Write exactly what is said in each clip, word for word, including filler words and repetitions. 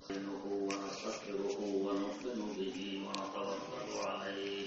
نستعينه ونستغفره ونؤمن به ونتوكل عليه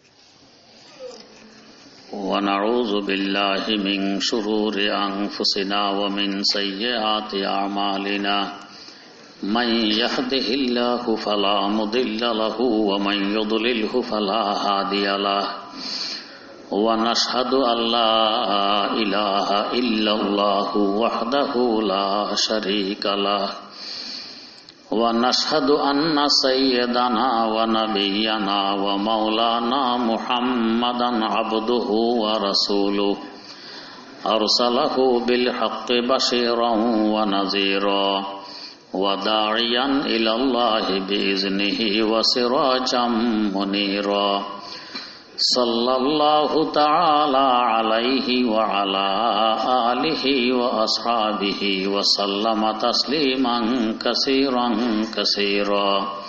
ونعوذ بالله من شرور أنفسنا ومن سيئات أعمالنا من يهده الله فلا مضل له ومن يضلله فلا هادي له ونشهد أن لا إله إلا الله وحده لا شريك له ونشهد أن سيدنا ونبينا ومولانا محمدا عبده ورسوله أرسله بالحق بشيرا ونذيرا وداعيا إلى الله بإذنه وسراجا منيرا صلى الله تعالى عليه وعلى آله وأصحابه وسلم تسليما كثيرا كثيرا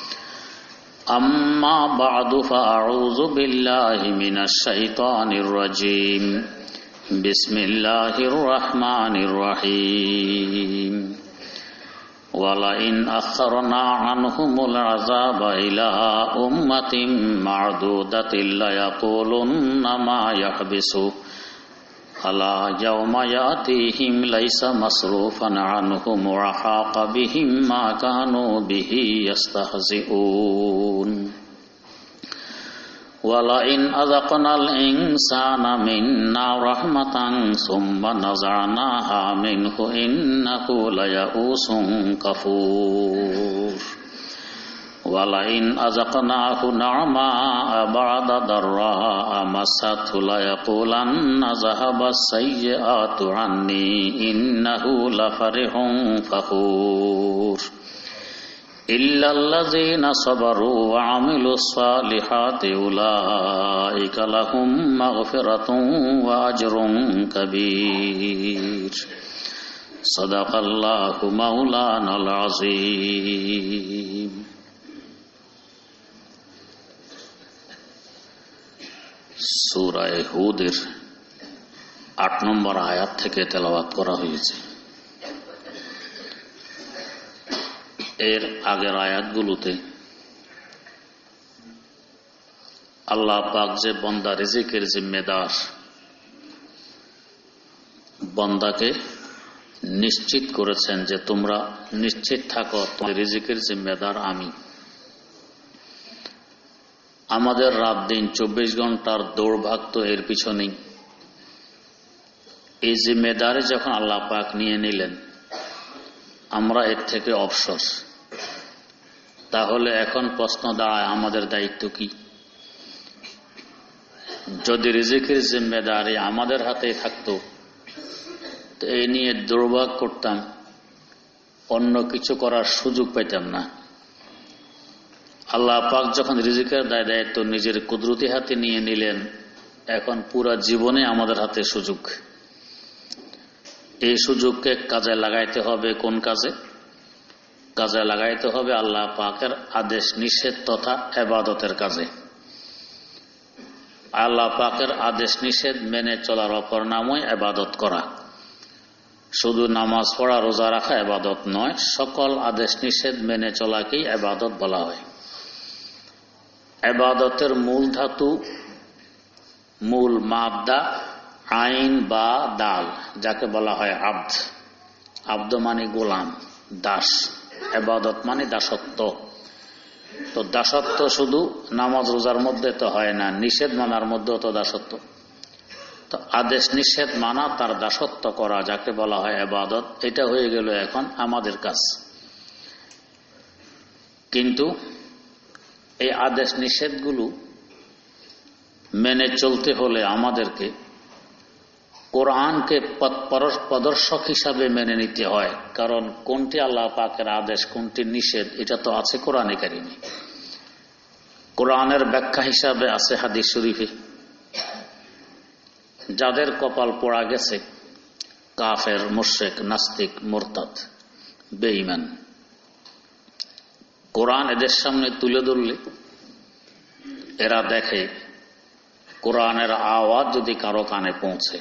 أما بعد فأعوذ بالله من الشيطان الرجيم بسم الله الرحمن الرحيم وَلَئِنْ أَخَّرْنَا عَنْهُمُ الْعَذَابَ إِلَى أُمَّةٍ مَّعْدُودَةٍ لَّيَقُولُنَّ مَا يَحْبِسُهُ أَلَا يَوْمَ يَأْتِيهِمْ لَيْسَ مَصْرُوفًا عَنْهُمْ وَحَاقَ بِهِم مَّا كَانُوا بِهِ يَسْتَهْزِئُونَ وَلَئِنْ أَذَقْنَا الْإِنسَانَ مِنَّا رَحْمَةً ثُمَّ نَزَعْنَاهَا مِنْهُ إِنَّهُ لَيَئُوسٌ كَفُورٌ وَلَئِنْ أَذَقْنَاهُ نَعْمَاءَ بَعْدَ ضَرَّاءَ مَسَّتْهُ لَيَقُولَنَّ ذَهَبَ السَّيِّئَاتُ عَنِّي إِنَّهُ لَفَرِحٌ فَخُورٌ إِلَّا الَّذِينَ صَبَرُوا وَعَمِلُوا الصَّالِحَاتِ أُولَئِكَ لَهُم مَّغْفِرَةٌ وَأَجْرٌ كَبِيرٌ صدق الله مولانا العظيم সূরা হুদের আট নম্বর আয়াত থেকে তেলাওয়াত করা হয়েছে। এর আগের আয়াতগুলোতে আল্লাহ পাক যে বান্দা রিজিকের জিম্মেদার, বান্দাকে নিশ্চিত করেছেন যে তোমরা নিশ্চিত থাকো, তোমাদের রিজিকের জিম্মেদার আমি। আমাদের রাত দিন চব্বিশ ঘন্টার দৌড়ভাগ তো এর পিছনেই। এই জিম্মেদারি যখন আল্লাহ পাক নিয়ে নিলেন, আমরা এর থেকে অবসর। তাহলে এখন প্রশ্ন দাঁড়ায়, আমাদের দায়িত্ব কি? যদি রিজিকের জিম্মেদারি আমাদের হাতেই থাকতো, তো এই নিয়ে দুর্ভাগ করতাম, অন্য কিছু করার সুযোগ পেতাম না। আল্লাহ পাক যখন রিজিকের দায় দায়িত্ব নিজের কুদরতি হাতে নিয়ে নিলেন, এখন পুরা জীবনে আমাদের হাতে সুযোগ। এই সুযোগকে কাজে লাগাইতে হবে। কোন কাজে? কাজে লাগাইতে হবে আল্লাহ পাকের আদেশ নিষেধ তথা ইবাদতের কাজে। আল্লাহ পাকের আদেশ নিষেধ মেনে চলার অপর নামই ইবাদত করা। শুধু নামাজ পড়া, রোজা রাখা ইবাদত নয়, সকল আদেশ নিষেধ মেনে চলাকেই ইবাদত বলা হয়। ইবাদতের মূল ধাতু, মূল মাদ্দা আইন বা দাল, যাকে বলা হয় আব্দ। আব্দ মানে গোলাম, দাস। ইবাদত মানে দাসত্ব। তো দাসত্ব শুধু নামাজ রোজার মধ্যে তো হয় না, নিষেধ মানার মধ্যেও তো দাসত্ব। তো আদেশ নিষেধ মানা, তার দাসত্ব করা, যাকে বলা হয় ইবাদত। এটা হয়ে গেল এখন আমাদের কাজ। কিন্তু এই আদেশ নিষেধগুলো মেনে চলতে হলে আমাদেরকে কোরআনকে প্রদর্শক হিসাবে মেনে নিতে হয়। কারণ কোনটি আল্লাহ পাকের আদেশ, কোনটি নিষেধ, এটা তো আছে কোরআনে কারিমে। কোরআনের ব্যাখ্যা হিসাবে আছে হাদিস শরীফে। যাদের কপাল পোড়া গেছে, কাফের, মুশরিক, নাস্তিক, মুরতাদ, বেঈমান, কোরআন এদের সামনে তুলে ধরলে এরা দেখে কোরআনের আওয়াজ যদি কারো কানে পৌঁছে,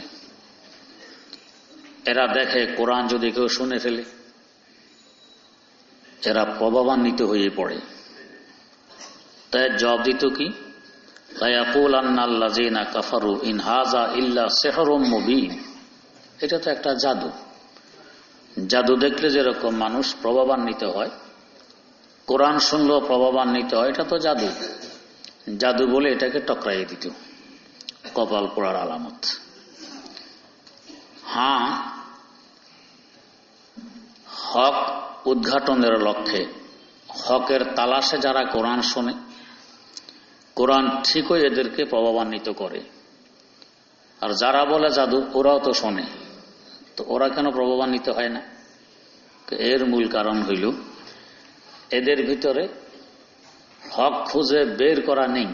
এরা দেখে কোরআন যদি কেউ শুনে ফেলে, এরা প্রভাবান্বিত হয়ে পড়ে। তাই জবাব দিত কি, লায়াকুলান্নাল্লাযীনা কাফারু ইন হাযা ইল্লা সিহরুম মুবিন। এটা তো একটা জাদু। জাদু দেখলে যেরকম মানুষ প্রভাবান্বিত হয়, কোরআন শুনলেও প্রভাবান্বিত হয়, এটা তো জাদু। জাদু বলে এটাকে টকরাইয়ে দিত, কপাল পোড়ার আলামত। হ্যাঁ, হক উদ্ঘাটনের লক্ষ্যে, হকের তালাশে যারা কোরআন শোনে, কোরআন ঠিকই এদেরকে প্রভাবান্বিত করে। আর যারা বলে জাদু, ওরাও তো শোনে, তো ওরা কেন প্রভাবান্বিত হয় না? এর মূল কারণ হইল এদের ভিতরে হক খুঁজে বের করা নেই,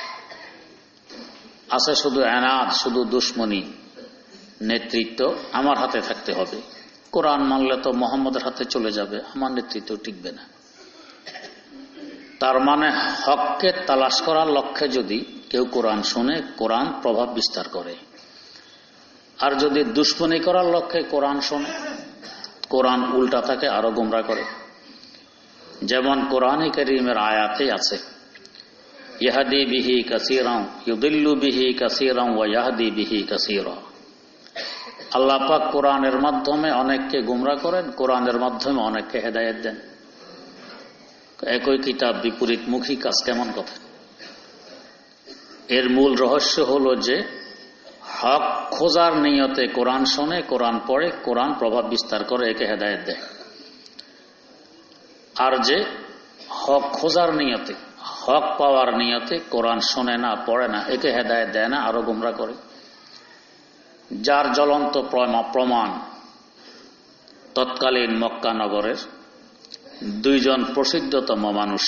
আছে শুধু এনাদ, শুধু দুশ্মনী, নেতৃত্ব আমার হাতে থাকতে হবে। কোরআন মানলে তো মোহাম্মদের হাতে চলে যাবে, আমার নেতৃত্ব টিকবে না। তার মানে হককে তালাশ করার লক্ষ্যে যদি কেউ কোরআন শুনে, কোরআন প্রভাব বিস্তার করে। আর যদি দুশ্মনী করার লক্ষ্যে কোরআন শোনে, কোরআন উল্টা তাকে আরো গোমরা করে। যেমন কোরআনে কারীমের আয়াতে আছে, ইয়াহদি বিহি কাসীরান ইউদিল্লু বিহি কাসীরান ওয়া ইয়াহদি বিহি কাসীরা। আল্লাহ পাক কোরআনের মাধ্যমে অনেককে গোমরা করেন, কোরআনের মাধ্যমে অনেককে হেদায়েত দেন। একই কিতাব বিপরীতমুখী কাজ, কেমন কথা? এর মূল রহস্য হলো যে হক খোঁজার নিয়তে কোরআন শোনে, কোরআন পড়ে, কোরআন প্রভাব বিস্তার করে, একে হেদায়েত দেয়। আর যে হক খোঁজার নিয়তে, হক পাওয়ার নিয়তে কোরআন শোনে না, পড়ে না, একে হেদায়েত দেয় না, আরো গোমরা করে। যার জ্বলন্ত প্রমাণ তৎকালীন মক্কা নগরের দুইজন প্রসিদ্ধতম মানুষ,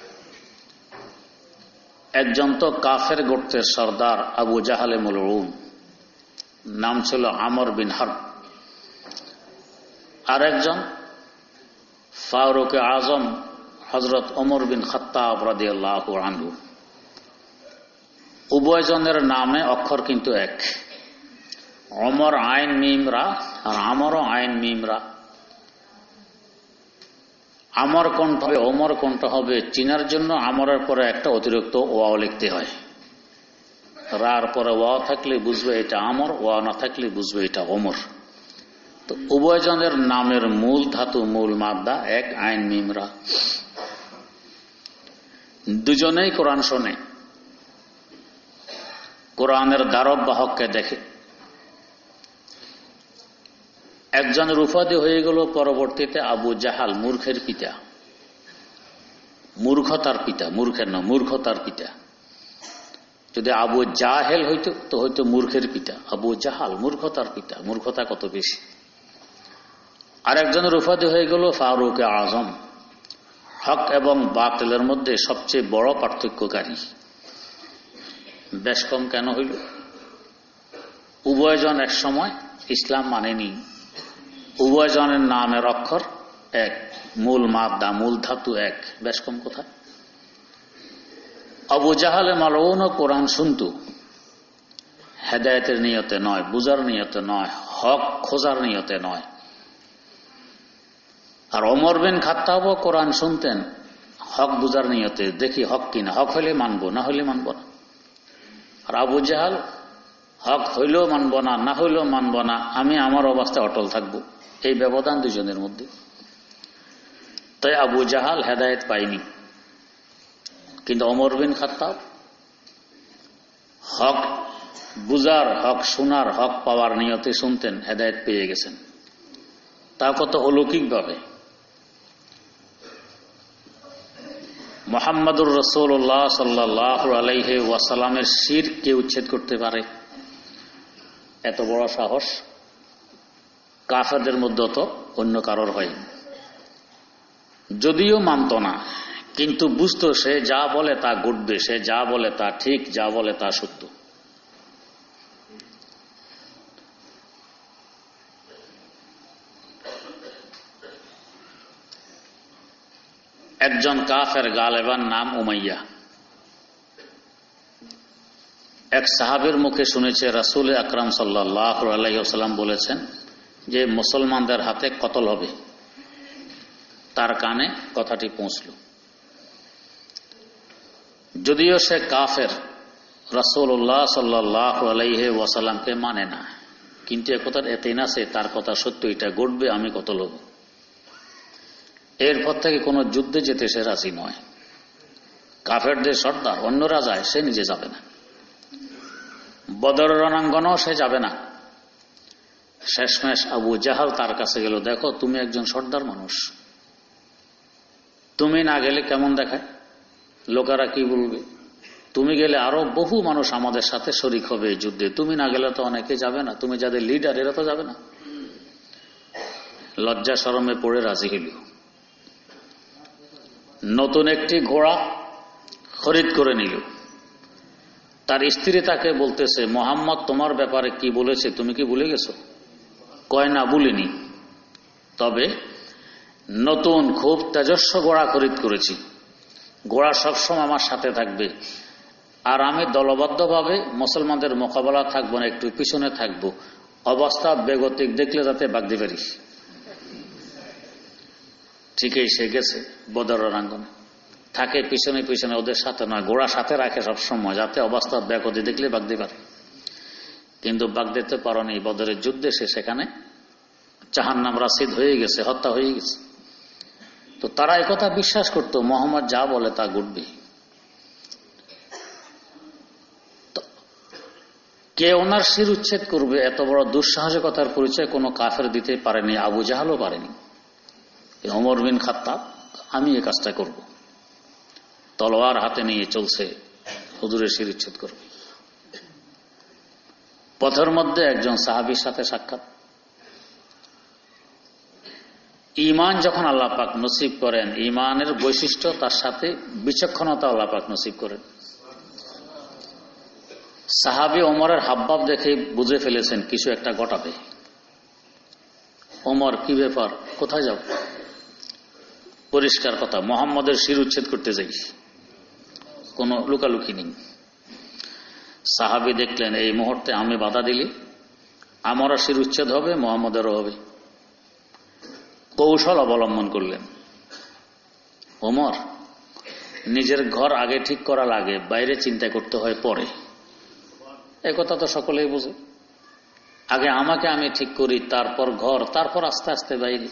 একজন তো কাফের গোত্রের সর্দার আবু জাহালে মালউন, নাম ছিল আমর বিন হারব। আর একজন ফারুক আজম হযরত ওমর বিন খাত্তাব রাদিয়াল্লাহু আনহু। উভয়জনের নামে অক্ষর কিন্তু এক। ওমর আইন মিমরা আর আমরও আইন মিমরা। আমর কণ্ঠ হবে, ওমর কণ্ঠ হবে। চিনার জন্য আমরের পরে একটা অতিরিক্ত ওয়াও লিখতে হয়। রার পরে ওয়াও থাকলে বুঝবে এটা আমর, ওয়া না থাকলে বুঝবে এটা ওমর। তো উভয়জনের নামের মূল ধাতু, মূল মাদ্দা এক, আইন মিমরা। দুজনেই কোরআন শোনে, কোরআনের দ্বারক বাহককে দেখে। একজনের উপাধি হয়ে গেল পরবর্তীতে আবু জাহাল, মূর্খের পিতা, মূর্খতার পিতা, মূর্খের না, মূর্খতার পিতা। যদি আবু জাহেল হইতো তো হয়তো মূর্খের পিতা। আবু জাহাল মূর্খতার পিতা, মূর্খতা কত বেশি। আর একজনের উপাধি হয়ে গেল ফারুক আজম, হক এবং বাতিলের মধ্যে সবচেয়ে বড় পার্থক্যকারী। বেশ কম কেন হইল? উভয়জন এক সময় ইসলাম মানেনি। উভয়জনের নামের অক্ষর এক, মূল মাদ্দা, মূল ধাতু এক, বেশ কম কোথায়? আবু জাহালে মালউনও কোরআন শুনত, হেদায়েতের নিয়তে নয়, বুঝার নিয়তে নয়, হক খোঁজার নিয়তে নয়। আর ওমর বিন খাত্তাবও কোরআন শুনতেন হক বুঝার নিয়তে, দেখি হক কিনা, হক হইলে মানবো, না হইলে মানব না। আর আবু জাহাল হক হইলেও মানব না, না হইলেও মানব না, আমি আমার অবস্থায় অটল থাকবো। এই ব্যবধান দুজনের মধ্যে। তাই আবু জাহাল হেদায়েত পায়নি, কিন্তু ওমর বিন খাত্তাব হক বুঝার, হক শোনার, হক পাওয়ার নিয়তে শুনতেন, হেদায়েত পেয়ে গেছেন। তা কত অলৌকিক ভাবে। মুহাম্মদুর রাসূলুল্লাহ সাল্লাল্লাহু আলাইহি ওয়াসাল্লামের শিরকে উচ্ছেদ করতে পারে, এত বড় সাহস কাফেরদের মধ্যে তো অন্য কারোর হয়। যদিও মানত না, কিন্তু বুঝতো সে যা বলে তা ঘটবে, সে যা বলে তা ঠিক, যা বলে তা সত্য। একজন কাফের গালেবান নাম উমাইয়া, এক সাহাবীর মুখে শুনেছে রাসূল আকরাম সাল্লাল্লাহু আলাইহি ওয়াসাল্লাম বলেছেন যে মুসলমানদের হাতে কতল হবে। তার কানে কথাটি পৌঁছল। যদিও সে কাফের, রাসূলুল্লাহ সাল্লাল্লাহু আলাইহি ওয়াসাল্লামকে মানে না, কিন্তু একথার এতেই না সে তার কথা সত্য, এটা ঘটবে, আমি কত লোভ। এরপর থেকে কোনো যুদ্ধে যেতে সে রাজি নয়। কাফেরদের সর্দার, অন্যরা যায়, সে নিজে যাবে না। বদর রণাঙ্গনেও সে যাবে না। শেষমেশ আবু জাহাল তার কাছে গেল, দেখো তুমি একজন সর্দার মানুষ, তুমি না গেলে কেমন দেখায়, লোকেরা কি বলবে, তুমি গেলে আরো বহু মানুষ আমাদের সাথে শরিক হবে এই যুদ্ধে, তুমি না গেলে তো অনেকে যাবে না, তুমি যাদের লিডার এরা তো যাবে না। লজ্জা শরমে পড়ে রাজি হইল। নতুন একটি ঘোড়া খরিদ করে নিল। তার স্ত্রী তাকে বলতেছে, মোহাম্মদ তোমার ব্যাপারে কি বলেছে, তুমি কি ভুলে গেছো? কয় না, ভুলিনি, তবে নতুন খুব তেজস্ব ঘোড়া খরিদ করেছি, ঘোড়া সবসময় আমার সাথে থাকবে, আর আমি দলবদ্ধভাবে মুসলমানদের মোকাবেলা থাকবো না, একটু পিছনে থাকবো, অবস্থা বেগতিক দেখলে যাতে বাগদি পারি। ঠিকই সে গেছে বদর রণাঙ্গনে, থাকে পিছনে পিছনে, ওদের সাথে নয়, ঘোড়া সাথে রাখে সবসময়, যাতে অবস্থা বেগতি দেখলে বাগদি পারে। কিন্তু বাগ দিতে পারেনি। বদরের যুদ্ধে সে সেখানে জাহান্নাম রাসিদ হয়ে গেছে, হত্যা হয়ে গেছে। তো তারা একথা বিশ্বাস করত, মোহাম্মদ যা বলে তা ঘটবে। কে ওনার শির উচ্ছেদ করবে, এত বড় দুঃসাহসিকতার পরিচয় কোনো কাফের দিতে পারেনি, আবু জাহালও পারেনি। ওমর বিন খাত্তাব, আমি এই কাজটা করব, তলোয়ার হাতে নিয়ে চলছে, হুজুরের শির উচ্ছেদ করবে। পথের মধ্যে একজন সাহাবীর সাথে সাক্ষাৎ। ঈমান যখন আল্লাহ পাক নসিব করেন, ঈমানের বৈশিষ্ট্য, তার সাথে বিচক্ষণতা আল্লাহ পাক নসিব করেন। সাহাবী ওমরের হাবভাব দেখে বুঝে ফেলেছেন কিছু একটা ঘটাবে। ওমর, কি ব্যাপার, কোথায় যাও? পরিষ্কার কথা, মুহাম্মদের শির উচ্ছেদ করতে যাই, কোনো লুকালুকি নেই। সাহাবী দেখলেন এই মুহূর্তে আমি বাধা দিলে আমারও শির উচ্ছেদ হবে, মুহাম্মদেরও হবে। কৌশল অবলম্বন করলেন। ওমর, নিজের ঘর আগে ঠিক করা লাগে, বাইরে চিন্তা করতে হয় পরে। একথা তো সকলেই বোঝে। আগে আমাকে আমি ঠিক করি, তারপর ঘর, তারপর আস্তে আস্তে বাইরে।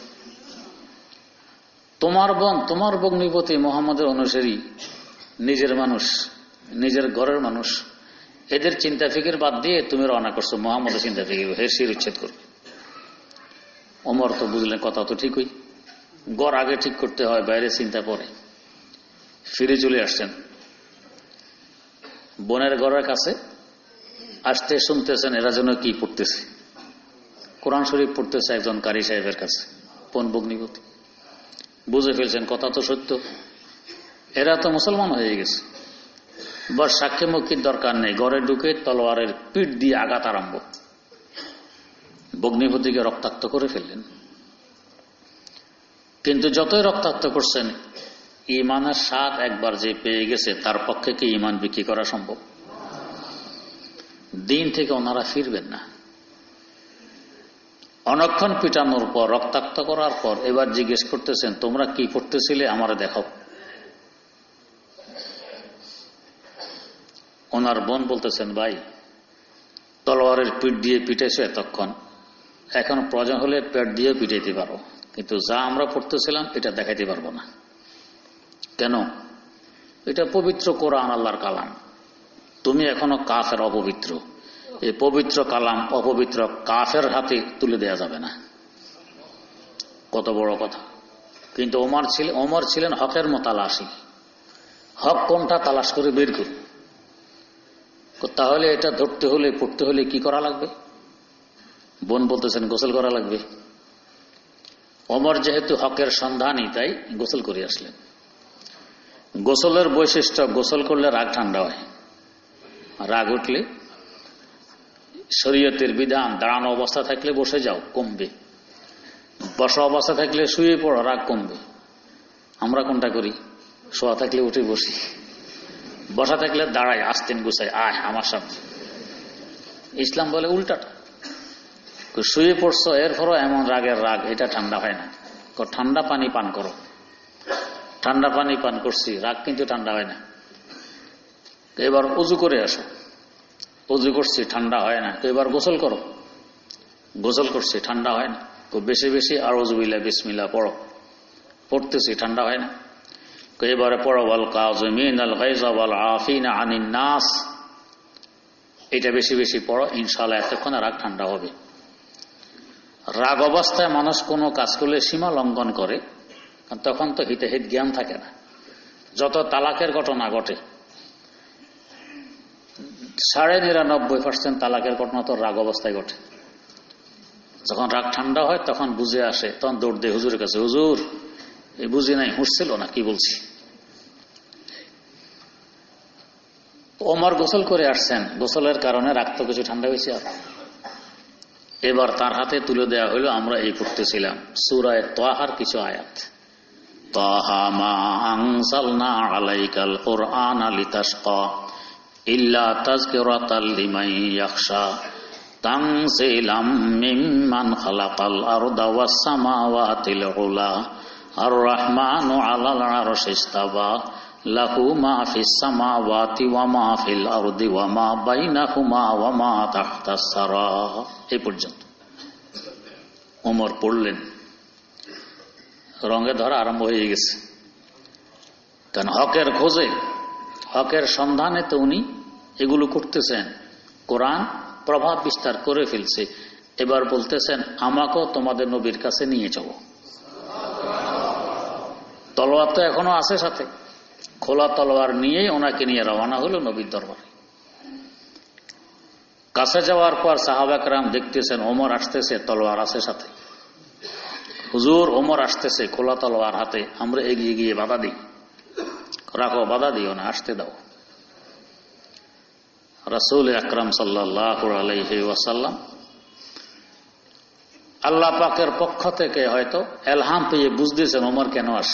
তোমার বোন, তোমার ভগ্নিপতি মুহাম্মদের অনুসারী, নিজের মানুষ, নিজের ঘরের মানুষ, এদের চিন্তা ফিকির বাদ দিয়ে তুমি রওনা করছো মুহাম্মদের চিন্তা ফিকির, হে শির উচ্ছেদ করবে। ওমর তো বুঝলেন কথা তো ঠিকই, ঘর আগে ঠিক করতে হয়, বাইরে চিন্তা পরে। ফিরে চলে আসছেন বোনের ঘরের কাছে। আসতে শুনতেছেন এরা যেন কি পড়তেছে, কোরআন শরীফ পড়তেছে একজন কারি সাহেবের কাছে, বোন ভগ্নিপতি। বুঝে ফেলছেন কথা তো সত্য, এরা তো মুসলমান হয়ে গেছে। বস সাক্ষী মুক্তির দরকার নেই, ঘরে ঢুকে তলোয়ারের পিঠ দিয়ে আঘাত আরম্ভ। ভগ্নিপতিকে রক্তাক্ত করে ফেললেন। কিন্তু যতই রক্তাক্ত করছেন, ঈমানের স্বাদ একবার যে পেয়ে গেছে, তার পক্ষে কি ঈমান বিক্রি করা সম্ভব? দিন থেকে ওনারা ফিরবেন না। অনেকক্ষণ পিটানোর পর, রক্তাক্ত করার পর এবার জিজ্ঞেস করতেছেন, তোমরা কি করতেছিলে আমারে দেখাও। ওনার বোন বলতেছেন, ভাই তলোয়ারের পিঠ দিয়ে পিটাইছো এতক্ষণ, এখন প্রয়োজন হলে পেট দিয়ে পিটাইতে পারো, কিন্তু যা আমরা পড়তেছিলাম এটা দেখাইতে পারবো না। কেন? এটা পবিত্র কোরআন, আল্লাহর কালাম। তুমি এখনো কাফের, অপবিত্র। এই পবিত্র কালাম অপবিত্র কাফের হাতে তুলে দেয়া যাবে না। কত বড় কথা। কিন্তু ওমর ছিলেন ওমর ছিলেন হকের মোতালাশি। হক কোনটা তালাশ করে বের করুন। তাহলে এটা ধরতে হলে, পড়তে হলে কি করা লাগবে? বোন বলতেছেন গোসল করা লাগবে। ওমর যেহেতু হকের সন্ধানী, তাই গোসল করে আসলেন। গোসলের বৈশিষ্ট্য, গোসল করলে রাগ ঠান্ডা হয়। রাগ উঠলে শরীয়তের বিধান, দাঁড়ানো অবস্থা থাকলে বসে যাও, কমবে। বসা অবস্থা থাকলে শুয়ে পড়ো, রাগ কমবে। আমরা কোনটা করি? শোয়া থাকলে উঠে বসি, বসা থাকলে দাঁড়াই, আস্তেন গুছাই, আয় আমার সামনে। ইসলাম বলে উল্টাটা। শুয়ে পড়ছো, এরপরও এমন রাগের রাগ, এটা ঠান্ডা হয় না। ঠান্ডা পানি পান করো। ঠান্ডা পানি পান করছি, রাগ কিন্তু ঠান্ডা হয় না। এবার উজু করে আসো, উজু করছি ঠান্ডা হয় না। এবার গোসল করো, গোসল করছি ঠান্ডা হয় না। খুব বেশি বেশি আর উজুবিল্লাহ বিসমিল্লাহ পড়ো, পড়তেছি ঠান্ডা হয় না। এবারে পড়ো ওয়াল কাযিমিনাল গায়যা ওয়াল আফিনা আনিন নাস, এটা বেশি বেশি পড়ো, ইনশাআল্লাহ এতক্ষণে রাগ ঠান্ডা হবে। রাগ অবস্থায় মানুষ কোনো কাজ করলে সীমা লঙ্ঘন করে, তখন তো হিতে হিত জ্ঞান থাকে না। যত তালাকের ঘটনা ঘটে, সাড়ে নিরানব্বই পার্সেন্ট তালাকের ঘটনা তো রাগ অবস্থায় ঘটে। যখন রাগ ঠান্ডা হয় তখন বুঝে আসে, তখন দৌড় দেয় হুজুরের কাছে, হুজুর এই বুঝি নাই, হুঁসছিল না, কি বলছি। ওমর গোসল করে আসছেন, গোসলের কারণে রাগ তো কিছু ঠান্ডা হয়েছে। আর এবার তার হাতে তুলে দেওয়া হলো, আমরা এই পড়তেছিলাম সূরা তাহার কিছু আয়াত। তাহা মা আনজালনা আলাইকাল কুরআনা লিতাশকা ইল্লা তাযকিরাতাল লিমান ইয়াখশা তানজিলাম মিম্মান খালাকাল আরদা ওয়াস সামাওয়াতিল উলা আর রহমানু আলাল আরশি ইস্তাওয়া লাহু মা ফিস সামাওয়াতি ওয়া মা ফিল আরদি ওয়া মা বাইনাহুমা ওয়া মা তাহতাস সারা। এই পর্যন্ত ওমর পড়লেন, রঙে ধরা আরম্ভ হয়ে গেছে। কারণ হকের খোঁজে, হকের সন্ধানে তো উনি এগুলো করতেছেন। কোরআন প্রভাব বিস্তার করে ফেলছে। এবার বলতেছেন আমাকেও তোমাদের নবীর কাছে নিয়ে যাবো। তলোয়ার তো এখনো আছে সাথে, খোলা তলোয়ার নিয়েই ওনাকে নিয়ে রওনা হলো নবীর দরবারে। কাছে যাওয়ার পর সাহাবা কেরাম দেখতেছেন ওমর আসতেছে, তলোয়ার আছে সাথে। হুজুর ওমর আসতেছে খোলা তলোয়ার হাতে, আমরা এগিয়ে গিয়ে বাধা দিই। রাখো, বাধা দিও না, আসতে দাও। রাসূল আকরাম সাল্লাল্লাহু আলাইহি ওয়াসাল্লাম আল্লাহ পাকের পক্ষ থেকে হয়তো এলহাম পেয়ে বুঝতেছেন ওমর কেন আসে।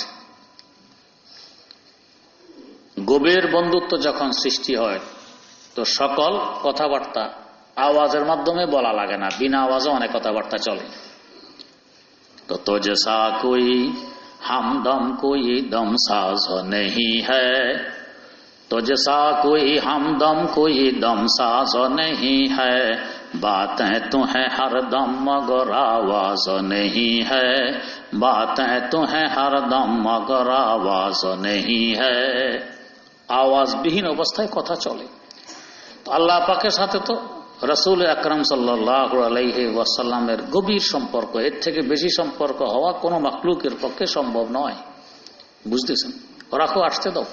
গভীর বন্ধুত্ব যখন সৃষ্টি হয় তো সকল কথাবার্তা আওয়াজের মাধ্যমে বলা লাগে না, বিনা আওয়াজে অনেক কথাবার্তা চলে। তো তো জেসা কোই हमदम कोई दम साज नहीं है, तो जैसा कोई हमदम कोई दम साज नहीं है, बातें तो हैं हर दम मगर आवाज नहीं है, बातें तो हैं हर दम मगर आवाज नहीं है। आवाज বিহীন অবস্থায় কথা চলে। তো আল্লাহ পাকের সাথে তো রাসূল আকরাম সাল্লাল্লাহু আলাইহি ওয়াসাল্লামের গভীর সম্পর্ক, এর থেকে বেশি সম্পর্ক হওয়া কোনো মাখলুকের পক্ষে সম্ভব নয়। বুঝতেছেন? রাখো, আসতে দাও।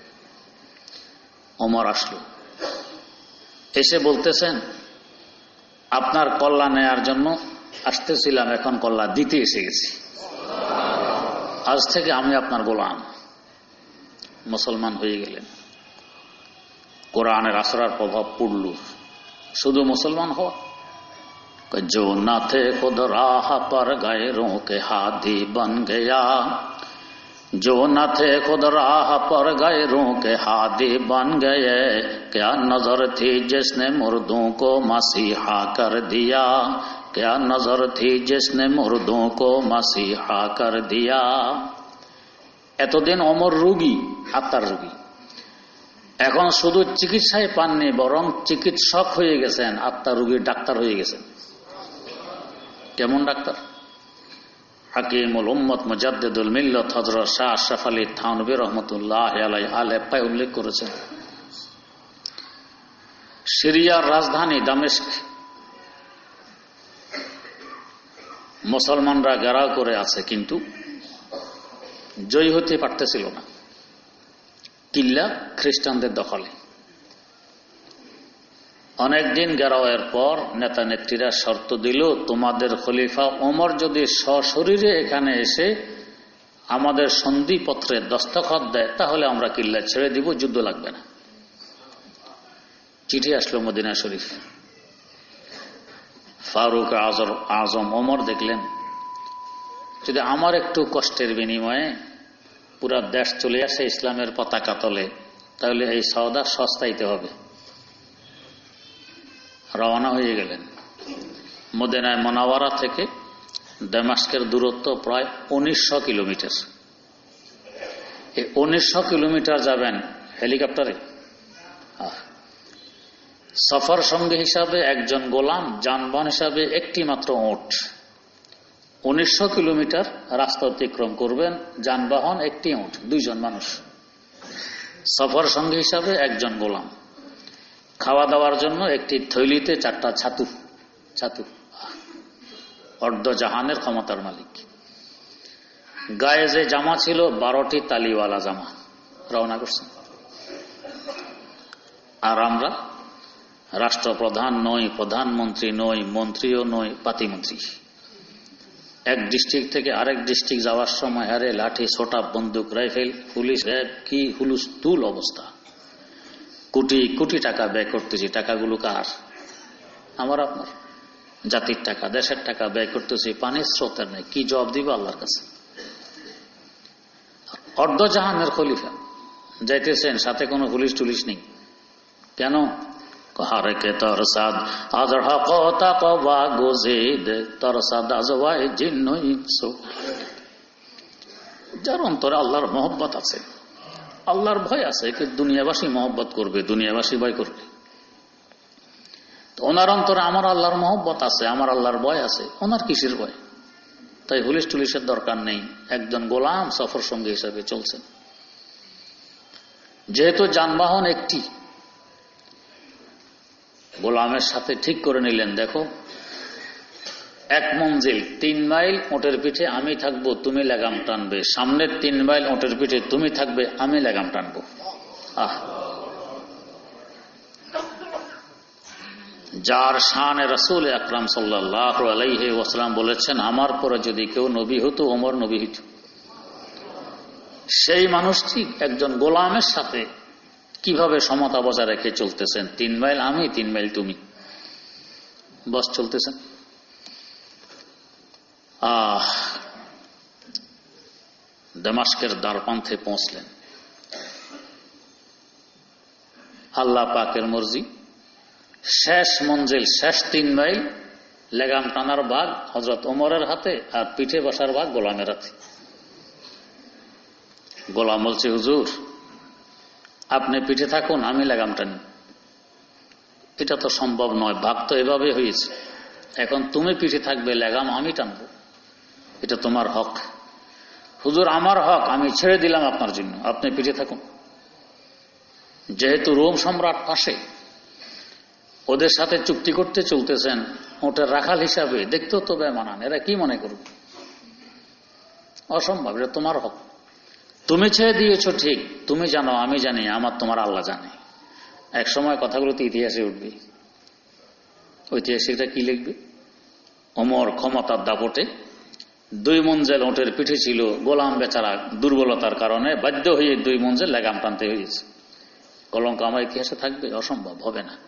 ওমর আসলো, এসে বলতেছেন আপনার কল্লা নেয়ার জন্য আসতেছিলাম, এখন কল্লা দিতে এসে গেছি। আজ থেকে আমি আপনার গোলাম। মুসলমান হয়ে গেলেন। কোরআনের আসরার প্রভাব পড়ল। শুধু মুসলমান হওয়া, जो न थे खुद राह पर गैरों के हादी बन गया, जो न थे खुद राह पर गैरों के हादी बन गए, क्या नजर थी जिसने मुर्दों को मसीहा कर दिया, क्या नजर थी जिसने मुर्दों को मसीहा कर दिया। এতদিন ওমর রোগী, আত্মার রোগী। এখন শুধু চিকিৎসায় পাননি, বরং চিকিৎসক হয়ে গেছেন, আত্মার রোগীর ডাক্তার হয়ে গেছেন। কেমন ডাক্তার? হাকিমুল উম্মত মুজাদ্দিদুল মিল্লাত হযরত শাহ আশরাফ আলী থানভী রহমাতুল্লাহ আলাইহি আলেপায় উল্লেখ করেছেন, সিরিয়ার রাজধানী দামেস্ক মুসলমানরা ঘেরাও করে আছে, কিন্তু জয়ী হতে পারতেছিল না। কিল্লা খ্রিস্টানদের দখলে। অনেকদিন ঘেরাওয়ের পর নেতা নেত্রীরা শর্ত দিল, তোমাদের খলিফা ওমর যদি সশরীরে এখানে এসে আমাদের সন্ধিপত্রে দস্তখত দেয় তাহলে আমরা কিল্লা ছেড়ে দিব, যুদ্ধ লাগবে না। চিঠি আসলো মদিনা শরীফ। ফারুক আজম ওমর দেখলেন, যদি আমার একটু কষ্টের বিনিময়ে পুরা দেশ চলে আসে ইসলামের পতাকা তলে, তাহলে এই সওদা সস্তাইতে হবে। রওনা হয়ে গেলেন। মদিনায় মুনাওয়ারা থেকে দামেস্কের দূরত্ব প্রায় উনিশশো কিলোমিটার। এই উনিশশো কিলোমিটার যাবেন হেলিকপ্টারে। সফর সঙ্গী হিসাবে একজন গোলাম, যানবাহন হিসাবে একটি মাত্র ওট। উনিশশো কিলোমিটার রাস্তা অতিক্রম করবেন, যানবাহন একটি ওট, দুইজন মানুষ। সফর সঙ্গী হিসাবে একজন গোলাম। খাওয়া দাওয়ার জন্য একটি থৈলিতে চারটা ছাতু। ছাতু অর্ধ জাহানের ক্ষমতার মালিক। গায়ে যে জামা ছিল বারোটি তালিওয়ালা জামা। রওনা করছেন। আর আমরা রাষ্ট্রপ্রধান নই, প্রধানমন্ত্রী নই, মন্ত্রীও নই, পাতিমন্ত্রী। এক ডিস্ট্রিক্ট থেকে আরেক ডিস্ট্রিক্ট যাওয়ার সময় হারে লাঠি, ছোটা, বন্দুক, রাইফেল, পুলিশ, র্যাব, কি হুলুস্থুল অবস্থা। কোটি কোটি টাকা ব্যয় করতেছি। টাকাগুলো কার? আমার আপনার। জাতির টাকা, দেশের টাকা ব্যয় করতেছি, পানির স্রোতের নেই। কি জবাব দিব আল্লাহর কাছে? অর্ধজাহানের খলিফা যাইতেছেন, সাথে কোনো পুলিশ টুলিশ নেই। কেন? হারেকে তরসাদ আজর হকতা কবা গোজেদ তরসাদ আজওয়াই জিন্নই সো। যার অন্তরে আল্লাহর মহব্বত আছে, আল্লাহর ভয় আছে, কি দুনিয়াবাসী মহব্বত করবে, দুনিয়াবাসী ভয় করবে। তো ওনার অন্তরে আমার আল্লাহর মহব্বত আছে, আমার আল্লাহর ভয় আছে, ওনার কিসের ভয়? তাই পুলিশ টুলিশের দরকার নেই। একজন গোলাম সফর সঙ্গী হিসাবে চলছেন। যেহেতু যানবাহন একটি, গোলামের সাথে ঠিক করে নিলেন, দেখো এক মঞ্জিল তিন মাইল ওটের পিঠে আমি থাকবো, তুমি লাগাম টানবে। সামনের তিন মাইল ওটের পিঠে তুমি থাকবে, আমি লাগাম টানবো। আহ, যার শানে রাসূল আকরাম সাল্লাল্লাহু আলাইহি ওয়াসাল্লাম বলেছেন, আমার পরে যদি কেউ নবী হতো, ওমর নবী হতো। সেই মানুষটি একজন গোলামের সাথে কিভাবে সমতা বজায় রেখে চলতেছেন। তিন মাইল আমি, তিন মাইল তুমি, বস চলতেছেন। আহ দামেস্কের দ্বারপ্রান্তে পৌঁছলেন। আল্লাহ পাকের মর্জি, শেষ মঞ্জিল, শেষ তিন মাইল লেগাম টানার ভাগ হযরত ওমরের হাতে, আর পিঠে বসার ভাগ গোলামের হাতে। গোলাম বলছে, হুজুর আপনি পিঠে থাকুন, আমি লাগাম টানি। এটা তো সম্ভব নয়, ভাগ তো এভাবে হয়েছে। এখন তুমি পিঠে থাকবে, লাগাম আমি টানবো, এটা তোমার হক। হুজুর আমার হক, আমি ছেড়ে দিলাম আপনার জন্য, আপনি পিঠে থাকুন। যেহেতু রোম সম্রাট পাশে, ওদের সাথে চুক্তি করতে চলতেছেন ওটার রাখাল হিসাবে, দেখতেও তো বেমানান, এরা কি মনে করবে? অসম্ভব, এটা তোমার হক। তুমি ছেড়ে দিয়েছ ঠিক, তুমি জানো, আমি জানি, আমার তোমার আল্লাহ জানে। এক সময় কথাগুলো তো ইতিহাসে উঠবে। ঐতিহাসিকরা কি লিখবে? ওমর ক্ষমতার দাপটে দুই মঞ্জিল ওটের পিঠে ছিল, গোলাম বেচারা দুর্বলতার কারণে বাধ্য হয়ে দুই মঞ্জিল লাগাম টানতে হয়েছে। কলঙ্ক আমার ইতিহাসে থাকবে? অসম্ভব, হবে না।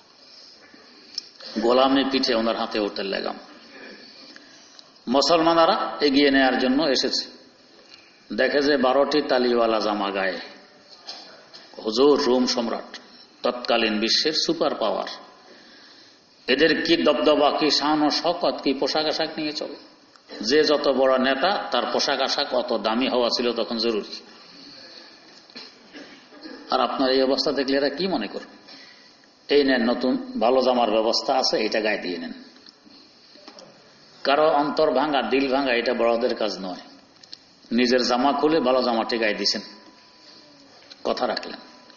গোলামের পিঠে, ওনার হাতে ওটের লাগাম। মুসলমানেরা এগিয়ে নেয়ার জন্য এসেছে, দেখে যে বারোটি তালিওয়ালা জামা গায়ে। হুজুর রোম সম্রাট, তৎকালীন বিশ্বের সুপার পাওয়ার, এদের কি দবদবা, কি শান ও শকত, কি পোশাক আশাক নিয়ে চলে। যে যত বড় নেতা, তার পোশাক আশাক অত দামি হওয়া ছিল তখন জরুরি। আর আপনার এই অবস্থা দেখলে এরা কি মনে করবে? এই নেন, নতুন ভালো জামার ব্যবস্থা আছে, এটা গায়ে দিয়ে নেন। কারো অন্তর ভাঙা, দিল ভাঙা, এটা বড়দের কাজ নয়। নিজের জামা খুলে ভালো জামাটি গায়ে দিয়েছেন, কথা রাখলেন।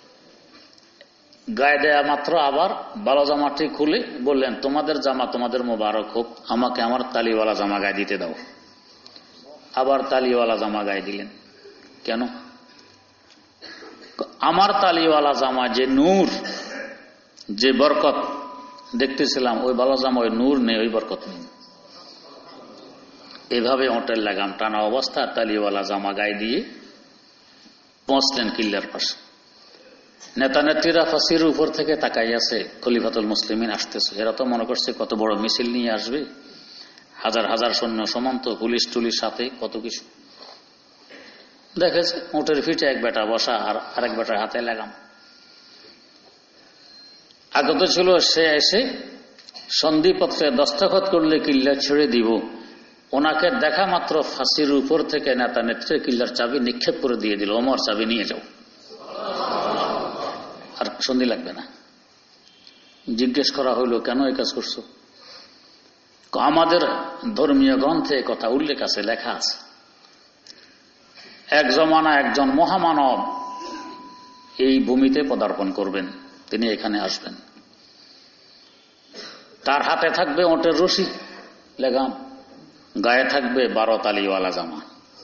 গায়ে দেয়া মাত্র আবার ভালো জামাটি খুলে বললেন, তোমাদের জামা তোমাদের মোবারক হোক, আমাকে আমার তালিওয়ালা জামা গায়ে দিতে দাও। আবার তালিওয়ালা জামা গায়ে দিলেন। কেন? আমার তালিওয়ালা জামা যে নূর, যে বরকত দেখতেছিলাম, ওই ভালো জামা ওই নূর নেই, ওই বরকত নেই। এভাবে ওটের লাগাম টানা অবস্থা, তালিওয়ালা জামা গায়ে দিয়ে পৌঁছলেন কিল্লার পাশে। নেতা নেত্রীরা ফাঁসির উপর থেকে তাকাই আছে, খলিফাতুল মুসলিমিন আসতেছে। এরা তো মনে করছে কত বড় মিছিল নিয়ে আসবে, হাজার হাজার সৈন্য সমান্ত, পুলিশ টুলির সাথে কত কিছু। দেখেছে ওটের পিঠে এক বেটা বসা, আর আরেক বেটার হাতে লাগাম। আগত ছিল সে এসে সন্ধিপত্রে দস্তখত করলে কিল্লা ছেড়ে দিব, ওনাকে দেখা মাত্র ফাঁসির উপর থেকে নেতা নেত্রী কিল্লার চাবি নিক্ষেপ করে দিয়ে দিল, ওমর চাবি নিয়ে যাও, আর সন্ধি লাগবে না। জিজ্ঞেস করা হইল, কেন এই কাজ করছো? আমাদের ধর্মীয় গ্রন্থে কথা উল্লেখ আছে, লেখা আছে, এক জমানা একজন মহামানব এই ভূমিতে পদার্পণ করবেন, তিনি এখানে আসবেন, তার হাতে থাকবে ওটের রশি লেগাম, গায়ে থাকবে বারো তালিওয়ালা জামা।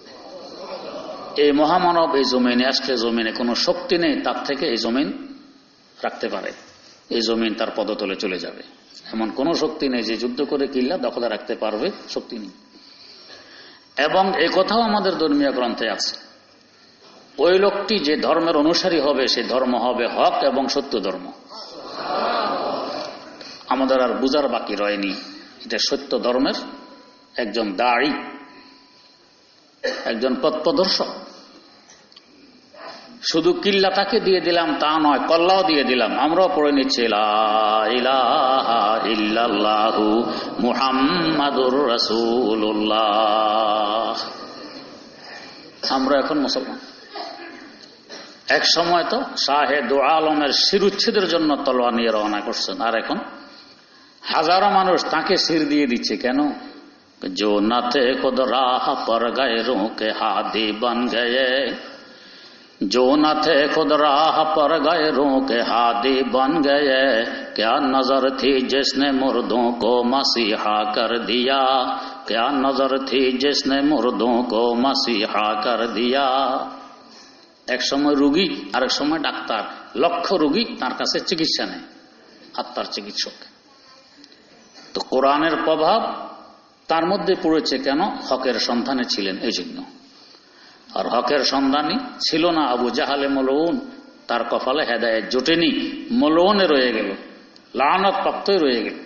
এই মহামানব এই জমিনে আসলে জমিনে কোনো শক্তি নেই তার থেকে এই জমিন রাখতে পারে, এই জমিন তার পদতলে চলে যাবে, এমন কোনো শক্তি নেই যে যুদ্ধ করে কিল্লা দখলে রাখতে পারবে, শক্তি নেই। এবং এই কথাও আমাদের ধর্মীয় গ্রন্থে আছে, ওই লোকটি যে ধর্মের অনুসারী হবে সে ধর্ম হবে হক এবং সত্য ধর্ম। আমাদের আর বুঝার বাকি রয়নি, এটা সত্য ধর্মের একজন দায়ী, একজন পথপ্রদর্শক। শুধু কিল্লা তাকে দিয়ে দিলাম তা নয়, কল্লাও দিয়ে দিলাম। আমরাও পড়ে নিচ্ছি লা ইলাহা ইল্লাল্লাহু মুহাম্মাদুর রাসূলুল্লাহ। আমরা এখন মুসলমান। এক সময় তো শাহে দু আলমের শিরুচ্ছেদের জন্য তলোয়ার নিয়ে রওনা করছেন, আর এখন হাজারো মানুষ তাকে শির দিয়ে দিচ্ছে। কেন? जो न थे खुद राह पर गैरों के हादी बन गए, जो न थे खुद राह पर गैरों के हादी बन गए, क्या नजर थी जिसने मुर्दों को मसीहा कर दिया, क्या नजर थी जिसने मुर्दों को मसीहा कर दिया। एक समय रोगी और एक समय डाक्तार, लक्ष रोगी तार काছে চিকিৎসা নেই, আত্মার চিকিৎসক। তো কোরআনের প্রভাব তার মধ্যে পড়েছে কেন? হকের সন্ধানে ছিলেন এই জন্য। আর হকের সন্ধানী ছিল না আবু জাহালে মলউন, তার কপালে হেদায়েত জোটেনি, মলউনে রয়ে গেল, লানত প্রাপ্তই রয়ে গেল।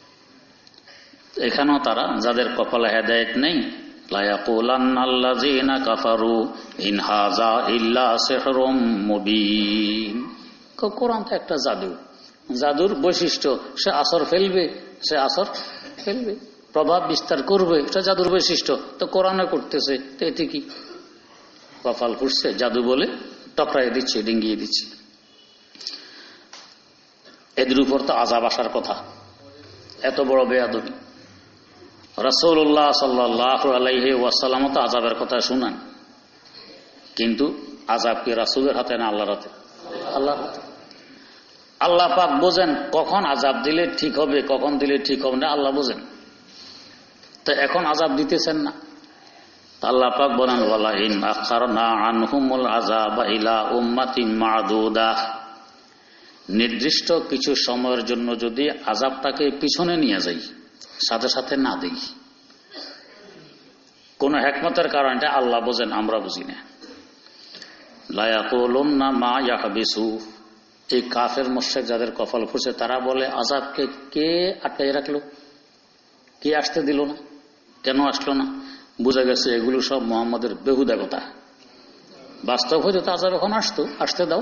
এখানেও তারা যাদের কপালে হেদায়েত নেই, লা ইয়াকুলান্নাল্লাযীনা কাফারু ইন হাযা ইল্লা সিহরুম মুবিন। কোরআন তো একটা জাদু, জাদুর বৈশিষ্ট্য, সে আসর ফেলবে, সে আসর ফেলবে, প্রভাব বিস্তার করবে, এটা জাদুর বৈশিষ্ট্য। তো কোরআনে করতেছে, তো এতে কি? কপাল ফুটছে, জাদু বলে টকরাই দিচ্ছে, ডিঙ্গিয়ে দিচ্ছে। এদের উপর তো আযাব আসার কথা, এত বড় বেয়াদবি। রাসূলুল্লাহ সাল্লাল্লাহু আলাইহি ওয়াসাল্লাম তো আযাবের কথা শুনান, কিন্তু আযাব কি রাসূলের হাতে না আল্লাহর হাতে? আল্লাহর হাতে। আল্লাহ পাক বোঝেন কখন আযাব দিলে ঠিক হবে, কখন দিলে ঠিক হবে না, আল্লাহ বোঝেন। তো এখন আযাব দিতেছেন না, আল্লাহ পাক বলেন ওয়ালা ইন আখারনা আনহুমুল আযাবা ইলা উম্মাতিন মা'দুদা, নির্দিষ্ট কিছু সময়ের জন্য যদি আযাবটাকে পিছনে নিয়ে যাই, সাথে সাথে না দেই, কোন হিকমতের কারণে আল্লাহ বোঝেন, আমরা বুঝি না। লা ইয়াকুলুন্না মা ইয়াহবিসু, এই কাফের মুশরিক যাদের কপাল ফুসে তারা বলে আযাবকে কে আটকাই রাখলো, কে আসতে দিল না, কেন আসলো না? বুঝা গেছে এগুলো সব মুহাম্মদের বেহুদা কথা। বাস্তব হয়তো আযাব এখন আসতো, আসতে দাও।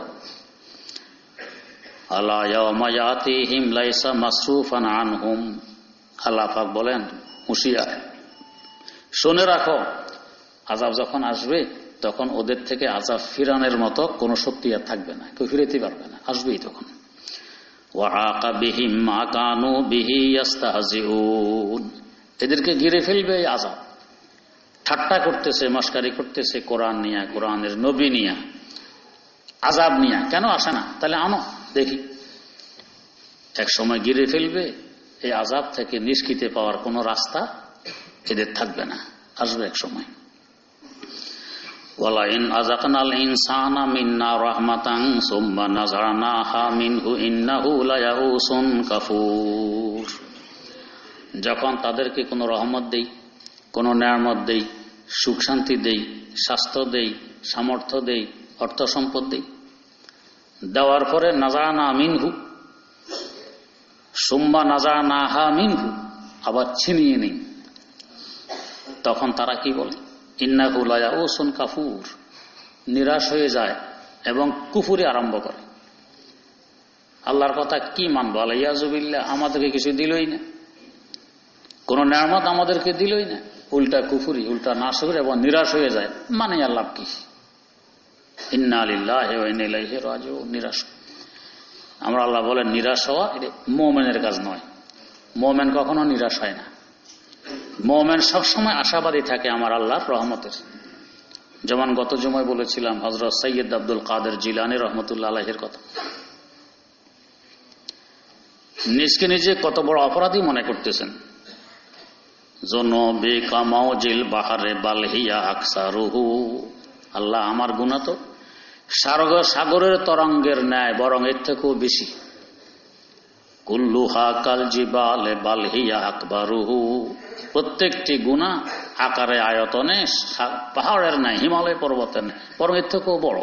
আলা ইয়াওমা ইয়াতিহিম লাইসা মাসরুফান আনহুম, আল্লাহ পাক বলেন হুঁশিয়ার, শুনে রাখো, আযাব যখন আসবে তখন ওদের থেকে আযাব ফিরানোর মতো কোন শক্তি আর থাকবে না, কেউ ফিরাতে পারবে না, আসবেই তখন। ওয়াআকা বিহিম মা কানু বিহি ইস্তাহজিউন, এদেরকে ঘিরে ফেলবে এই আযাব। ঠাট্টা করতেছে, মস্কারি করতেছে কোরআন নিয়া, কোরআনের নবী নিয়া, আযাব নিয়া। কেন আসে না? তাহলে আনো দেখি। এক সময় ঘিরে ফেলবে, এই আযাব থেকে নিষ্কৃতি পাওয়ার কোন রাস্তা এদের থাকবে না, আসবে এক সময়। ওয়ালা ইন আযাকনাল ইনসানা মিন্না রাহমাতান সুম্মা নাযানাহা মিনহু ইন্নাহু লায়াউসুন কাফুর, যখন তাদেরকে কোনো রহমত দেই, কোনো নেয়ামত দেই, সুখ শান্তি দেই, স্বাস্থ্য দেই, সামর্থ্য দেই, অর্থ সম্পদ দেই, দেওয়ার পরে নাযানা মিনহু, সুম্মা নাযানাহা মিনহু, আবার ছিনিয়ে নেই, তখন তারা কি বলে? ইন্নাহু লায়াউসুন কাফুর, নিরাশ হয়ে যায় এবং কুফরি আরম্ভ করে। আল্লাহর কথা কি মানবো? আলাইয়াযুবিল্লাহ, আমাদেরকে কিছু দিলই না, কোন নেয়ামত আমাদেরকে দিলই না। উল্টা কুফরি, উল্টা নাশকরি এবং নিরাশ হয়ে যায়, মানে আর লাভ কি? ইন্না লিল্লাহি ওয়া ইন্না ইলাইহি রাজিউন। নিরাশ, আমরা আল্লাহ বলেন নিরাশ হওয়া এটা মুমিনের কাজ নয়। মুমিন কখনো নিরাশ হয় না। মুমিন সবসময় আশাবাদী থাকে আমার আল্লাহর রহমতের। যেমন গত জুমায় বলেছিলাম হযরত সৈয়দ আব্দুল কাদের জিলানী রাহমাতুল্লাহ আলাইহির কথা। নিজকে নিজে কত বড় অপরাধী মনে করতেছেন। জনবে কামাউজিল বাহারে বালহিয়া আকসারুহু, আল্লাহ আমার গুনাহ তো সাগরের তরঙ্গের ন্যায়, বরং এর থেকেও বেশি। কুল্লুহা কাল জিবালে বালহিয়া আকবারুহু, প্রত্যেকটি গুনাহ আকারে আয়তনে পাহাড়ের ন্যায়, হিমালয় পর্বতের ন্যায়, বরং এর থেকেও বড়।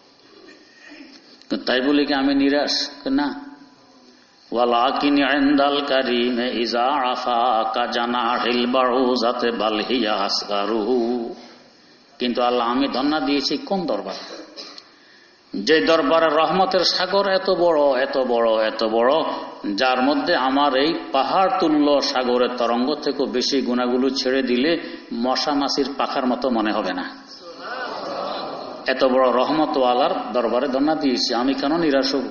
তাই বলি কি আমি নিরাশ? না। ওয়ালাকিন ইনদাল কারীম ইযা আফাকা জানাহিল বাউজাতে বালহিয়া আসগারুহু, কিন্তু আল্লাহ আমি ধন্যা দিয়েছি কোন দরবার? যে দরবারের রহমতের সাগর এত বড় এত বড় এত বড়, যার মধ্যে আমার এই পাহাড় তুল্য সাগরের তরঙ্গ থেকেও বেশি গুনাহগুলো ছেড়ে দিলে মশা মাছির পাখার মতো মনে হবে না। এত বড় রহমতওয়ালার দরবারে ধন্যা দিয়েছি, আমি কেন নিরাশ হব?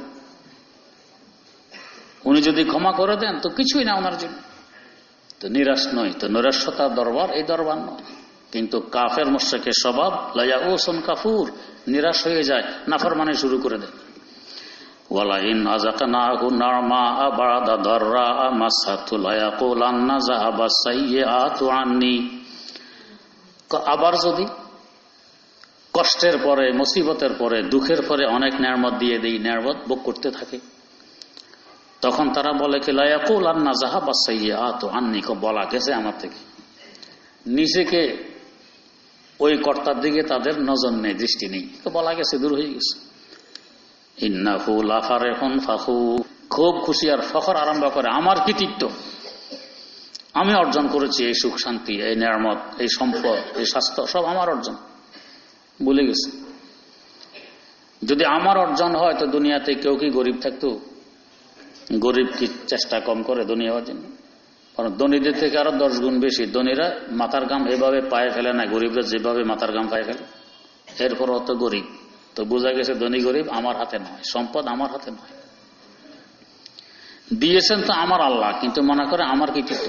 উনি যদি ক্ষমা করে দেন তো কিছুই না ওনার জন্য, তো নিরাশ নয়। তো নিরাশতার দরবার এই দরবার নয়। কিন্তু কাফের মুশরিকের স্বভাব লায়াউসুন কাফুর, নিরাশ হয়ে যায়, নাফরমানি শুরু করে দেয়। ওয়ালা ইন আযাকনাহু নারমা বা'দা দাররা মাসাতু লায়াকুলান্না যাহাবা সাইয়্যাতু আন্নি, আবার যদি কষ্টের পরে, মুসিবতের পরে, দুঃখের পরে অনেক নেয়ামত দিয়ে দেই, নেয়ামত ভোগ করতে থাকে, তখন তারা বলে কি লায়াকুলান্না যাহাবা সাইয়্যাতু আন্নি, বলা গেছে আমার থেকে। নিজেকে ওই কর্তার দিকে তাদের নজর নেই, দৃষ্টি নেই, তো বলা গেছে, দূর হয়ে গেছে। ইন্নাহু লাফারিহুন ফাখুর, খুব খুশি আর ফখর আরম্ভ করে, আমার কৃতিত্ব, আমি অর্জন করেছি এই সুখ শান্তি, এই নেয়ামত, এই সম্পদ, এই স্বাস্থ্য, সব আমার অর্জন, ভুলে গেছে। যদি আমার অর্জন হয় তো দুনিয়াতে কেউ কি গরিব থাকতো? গরিব কি চেষ্টা কম করে দুনিয়া হওয়ার জন্য? কারণ ধনীদের থেকে আরো দশ গুণ বেশি। ধনীরা মাথার গাম এভাবে পায়ে ফেলে না, গরিবরা যেভাবে মাথার গাম পায়ে ফেলে। এরপর অত গরিব, তো বোঝা গেছে ধনী গরিব আমার হাতে নয়, সম্পদ আমার হাতে নয়। দিয়েছেন তো আমার আল্লাহ, কিন্তু মনে করে আমার কৃতিত্ব,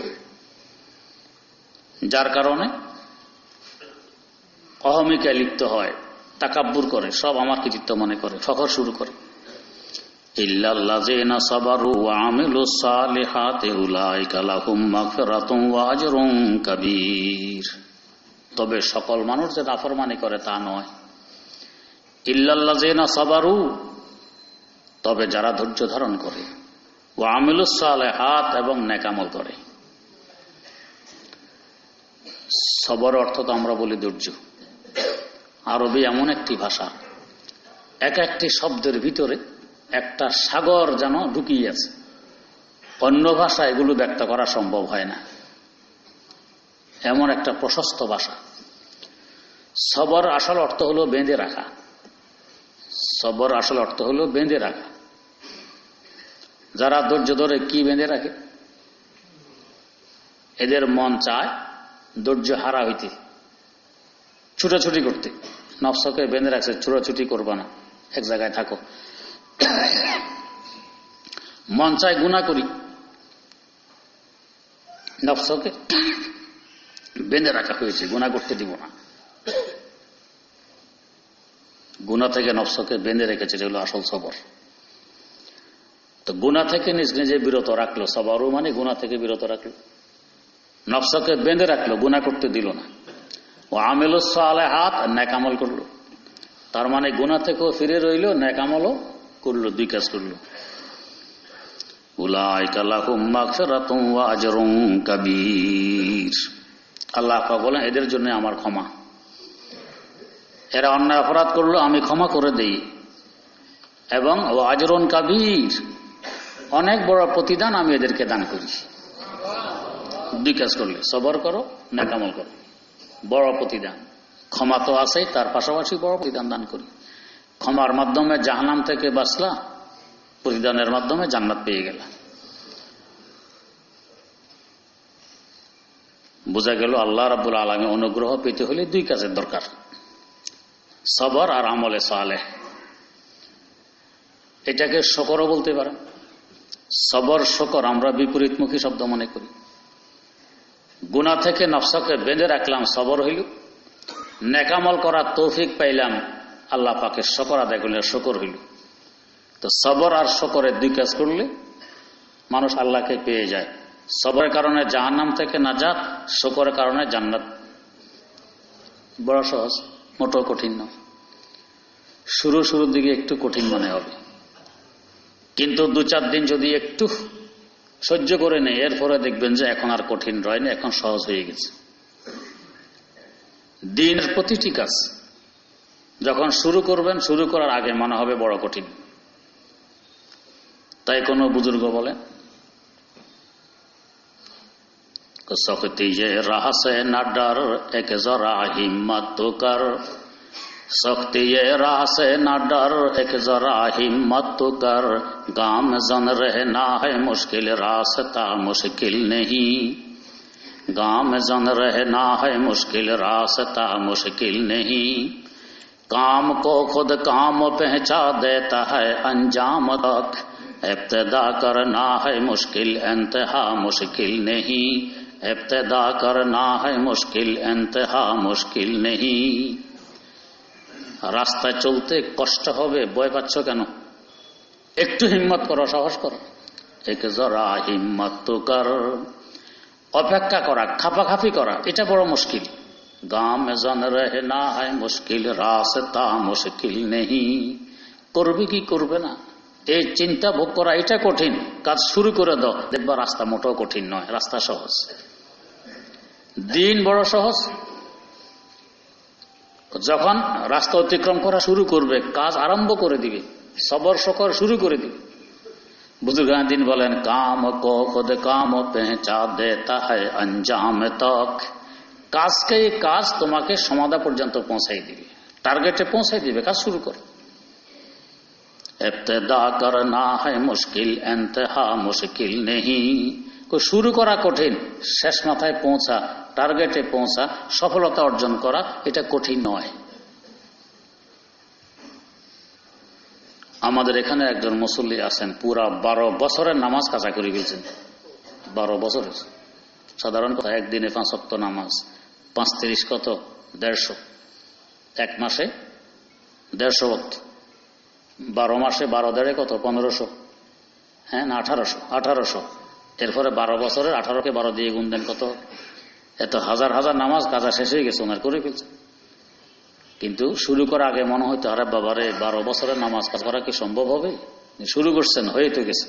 যার কারণে অহমিকায় লিপ্ত হয়, তাকাব্বুর করে, সব আমার কৃতিত্ব মনে করে, ফখর শুরু করে। ইল্লাল্লাযীনা সাবারু ওয়া আমিলুস সালিহাতি উলাইকা লাহুম মাগফিরাতুন ওয়া আজরুন কাবীর, তবে সকল মানুষ যে নাফরমানি করে তা নয়। ইল্লাল্লাযীনা সাবারু, তবে যারা ধৈর্য ধারণ করে, ওয়া আমিলুস সালিহাত, এবং নেক আমল করে। সবর অর্থ তো আমরা বলি ধৈর্য। আরবি এমন একটি ভাষা, এক একটি শব্দের ভিতরে একটা সাগর যেন ঢুকিয়ে আছে। অন্য ভাষা এগুলো ব্যক্ত করা সম্ভব হয় না, এমন একটা প্রশস্ত ভাষা। সবর আসল অর্থ হলো বেঁধে রাখা। সবর আসল অর্থ হলো বেঁধে রাখা। যারা ধৈর্য ধরে কি বেঁধে রাখে? এদের মন চায় ধৈর্য হারা হইতে, ছুটাছুটি করতে। নফসকে বেঁধে রাখছে, ছুটাছুটি করবা না, এক জায়গায় থাকো। মন চায় গুনাহ করি, নফসকে বেঁধে রাখা হয়েছে, গুনাহ করতে দিব না। গুনাহ থেকে নফসকে বেঁধে রেখেছে, যেগুলো আসল সবর। তো গুনাহ থেকে নিজ নিজে বিরত রাখলো, সবরও মানে গুনাহ থেকে বিরত রাখলো, নফসকে বেঁধে রাখলো, গুনাহ করতে দিল না। ও আমিলুস সালিহাত, নেক আমল করলো, তার মানে গুনাহ থেকেও ফিরে রইল, নেক আমলও করলো, দুই কাজ করলো। উলাইকা লাহুম মাগফিরাতুন ওয়া আজরুন কাবীর, আল্লাহ পাক বলেন এদের জন্য আমার ক্ষমা। এরা অন্যায় অপরাধ করলো, আমি ক্ষমা করে দেই, এবং ওয়া আজরুন কাবীর, অনেক বড় প্রতিদান আমি এদেরকে দান করি। দুই কাজ করলে, সবর করো, নেক আমল করো, বড় প্রতিদান। ক্ষমা তো আছেই, তার পাশাপাশি বড় প্রতিদান দান করি। ক্ষমার মাধ্যমে জাহান্নাম থেকে বাঁচলা, প্রতিদানের মাধ্যমে জান্নাত পেয়ে গেল। বোঝা গেল আল্লাহ রাব্বুল আলামিন অনুগ্রহ পেতে হলে দুই কাজের দরকার, সবর আর আমলে সালেহ। এটাকে শকরও বলতে পারেন। সবর শকর আমরা বিপরীতমুখী শব্দ মনে করি। গুনাহ থেকে নফসকে বেঁধে রাখলাম, সবর হইল। নেকামল করার তৌফিক পাইলাম, আল্লাহ পাকের শকর আদায় করলে শকর হইল। তো সবর আর শকরের দুই কাজ করলে মানুষ আল্লাহকে পেয়ে যায়। সবরের কারণে জাহান্নাম থেকে নাজাত, শকরের কারণে জান্নাত। বড় সহজ, মোটো কঠিন নয়। শুরু শুরুর দিকে একটু কঠিন মনে হবে, কিন্তু দু চার দিন যদি একটু সহ্য করে নেই, এরপরে দেখবেন যে এখন আর কঠিন রয় না, এখন সহজ হয়ে গেছে। দিনের প্রতিটি কাজ যখন শুরু করবেন, শুরু করার আগে মনে হবে বড় কঠিন। তাই কোন বুজুর্গ বলে, সখতি যে রাহ সে না ডর এক জরা হিম্মত তো কর, সখতি ये राह से ना डर एक जरा हिम्मत तो कर, गाम जन रहना है मुश्किल रास्ता मुश्किल नहीं, गाम जन रहना है मुश्किल रास्ता मुश्किल नहीं, काम को खुद काम पहुंचा देता है अंजाम तक, इब्तिदा करना है मुश्किल इंतहा मुश्किल नहीं, इब्तिदा करना है मुश्किल इंतहा मुश्किल नहीं। রাস্তায় চলতে কষ্ট হবে, ভয় পাচ্ছ কেন? একটু হিম্মত করো, সাহস করো। এক জরা হিম্মত তো কর, অপেক্ষা করা, খাপাখাপি করা, এটা বড় মুশকিল। গাম জন রহনা হয় মুশকিল রাস্তা মুশকিল নেই। করবে কি করবে না এই চিন্তা ভোগ করা, এটা কঠিন। কাজ শুরু করে দাও, দেখবা রাস্তা মোটেও কঠিন নয়, রাস্তা সহজ। দিন বড় সহজ। যখন রাস্তা অতিক্রম করা শুরু করবে, কাজ আরম্ভ করে দিবে, সবর শকর শুরু করে দিবে। বুজুর্গান দিন বলেন, কাম কো খুদ কাম পেঁচা দেতা হ্যায় अंजाम तक, কাজকে কাজ তোমাকে সমাধা পর্যন্ত পৌঁছাই দিবে, টার্গেটে পৌঁছাই দিবে। কাজ শুরু করো। ইবতিদা করনা হ্যায় মুশকিল ইনতহা মুশকিল নেহি, শুরু করা কঠিন, শেষ মাথায় পৌঁছা, টার্গেটে পৌঁছা, সফলতা অর্জন করা, এটা কঠিন নয়। আমাদের এখানে একজন মুসল্লি আছেন, পুরা বারো বছরের নামাজ কাজা করে ফেলছেন। বারো বছরের সাধারণ কথা, একদিনে পাঁচ ওয়াক্ত নামাজ, পাঁচ তিরিশ কত দেড়শো, এক মাসে দেড়শো ওয়াক্ত, বারো মাসে বারো দেড়ে কত পনেরোশো, হ্যাঁ না আঠারোশো, আঠারোশো এরপরে বারো বছরের আঠারোকে বারো দিয়ে গুণ দেন কত? এত হাজার হাজার নামাজ কাজা শেষ হয়ে গেছে, ওনার করে ফেলছে। কিন্তু শুরু করার আগে মনে হইতো, আরে বাবারে বারো বছরের নামাজ কাজ করা কি সম্ভব হবে? শুরু করছেন, হয়ে তো গেছে।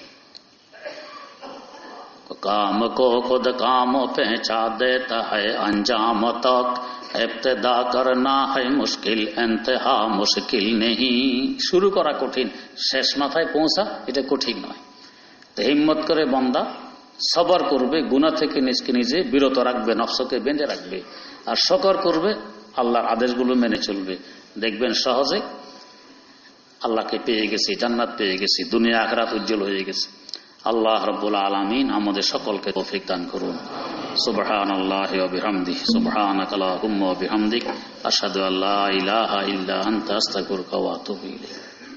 কাম কো খুদ কাম পেঁচা দেতা হ্যায় अंजाम तक, ইবতিদা করনা হ্যায় মুশকিল ইনতহা মুশকিল নেহি। শুরু করা কঠিন, শেষ মাথায় পৌঁছা এটা কঠিন নয়। তো হিম্মত করে বান্দা সবর করবে, গুনাহ থেকে নিজকে নিজে বিরত রাখবে, নফসকে বেঁধে রাখবে, আর শকর করবে, আল্লাহর আদেশগুলো মেনে চলবে। দেখবেন সহজে আল্লাহকে পেয়ে গেছি, জান্নাত পেয়ে গেছি, দুনিয়া আখিরাত উজ্জ্বল হয়ে গেছে। আল্লাহ রাব্বুল আলামিন আমাদের সকলকে তৌফিক দান করুন। সুবহানাল্লাহি ওয়া বিহামদিহি, সুবহানাকা আল্লাহুম্মা ওয়া বিহামদিক, আশহাদু আল্লা ইলাহা ইল্লা আনতা আস্তাগফিরুকা ওয়া আতুবু ইলাইক।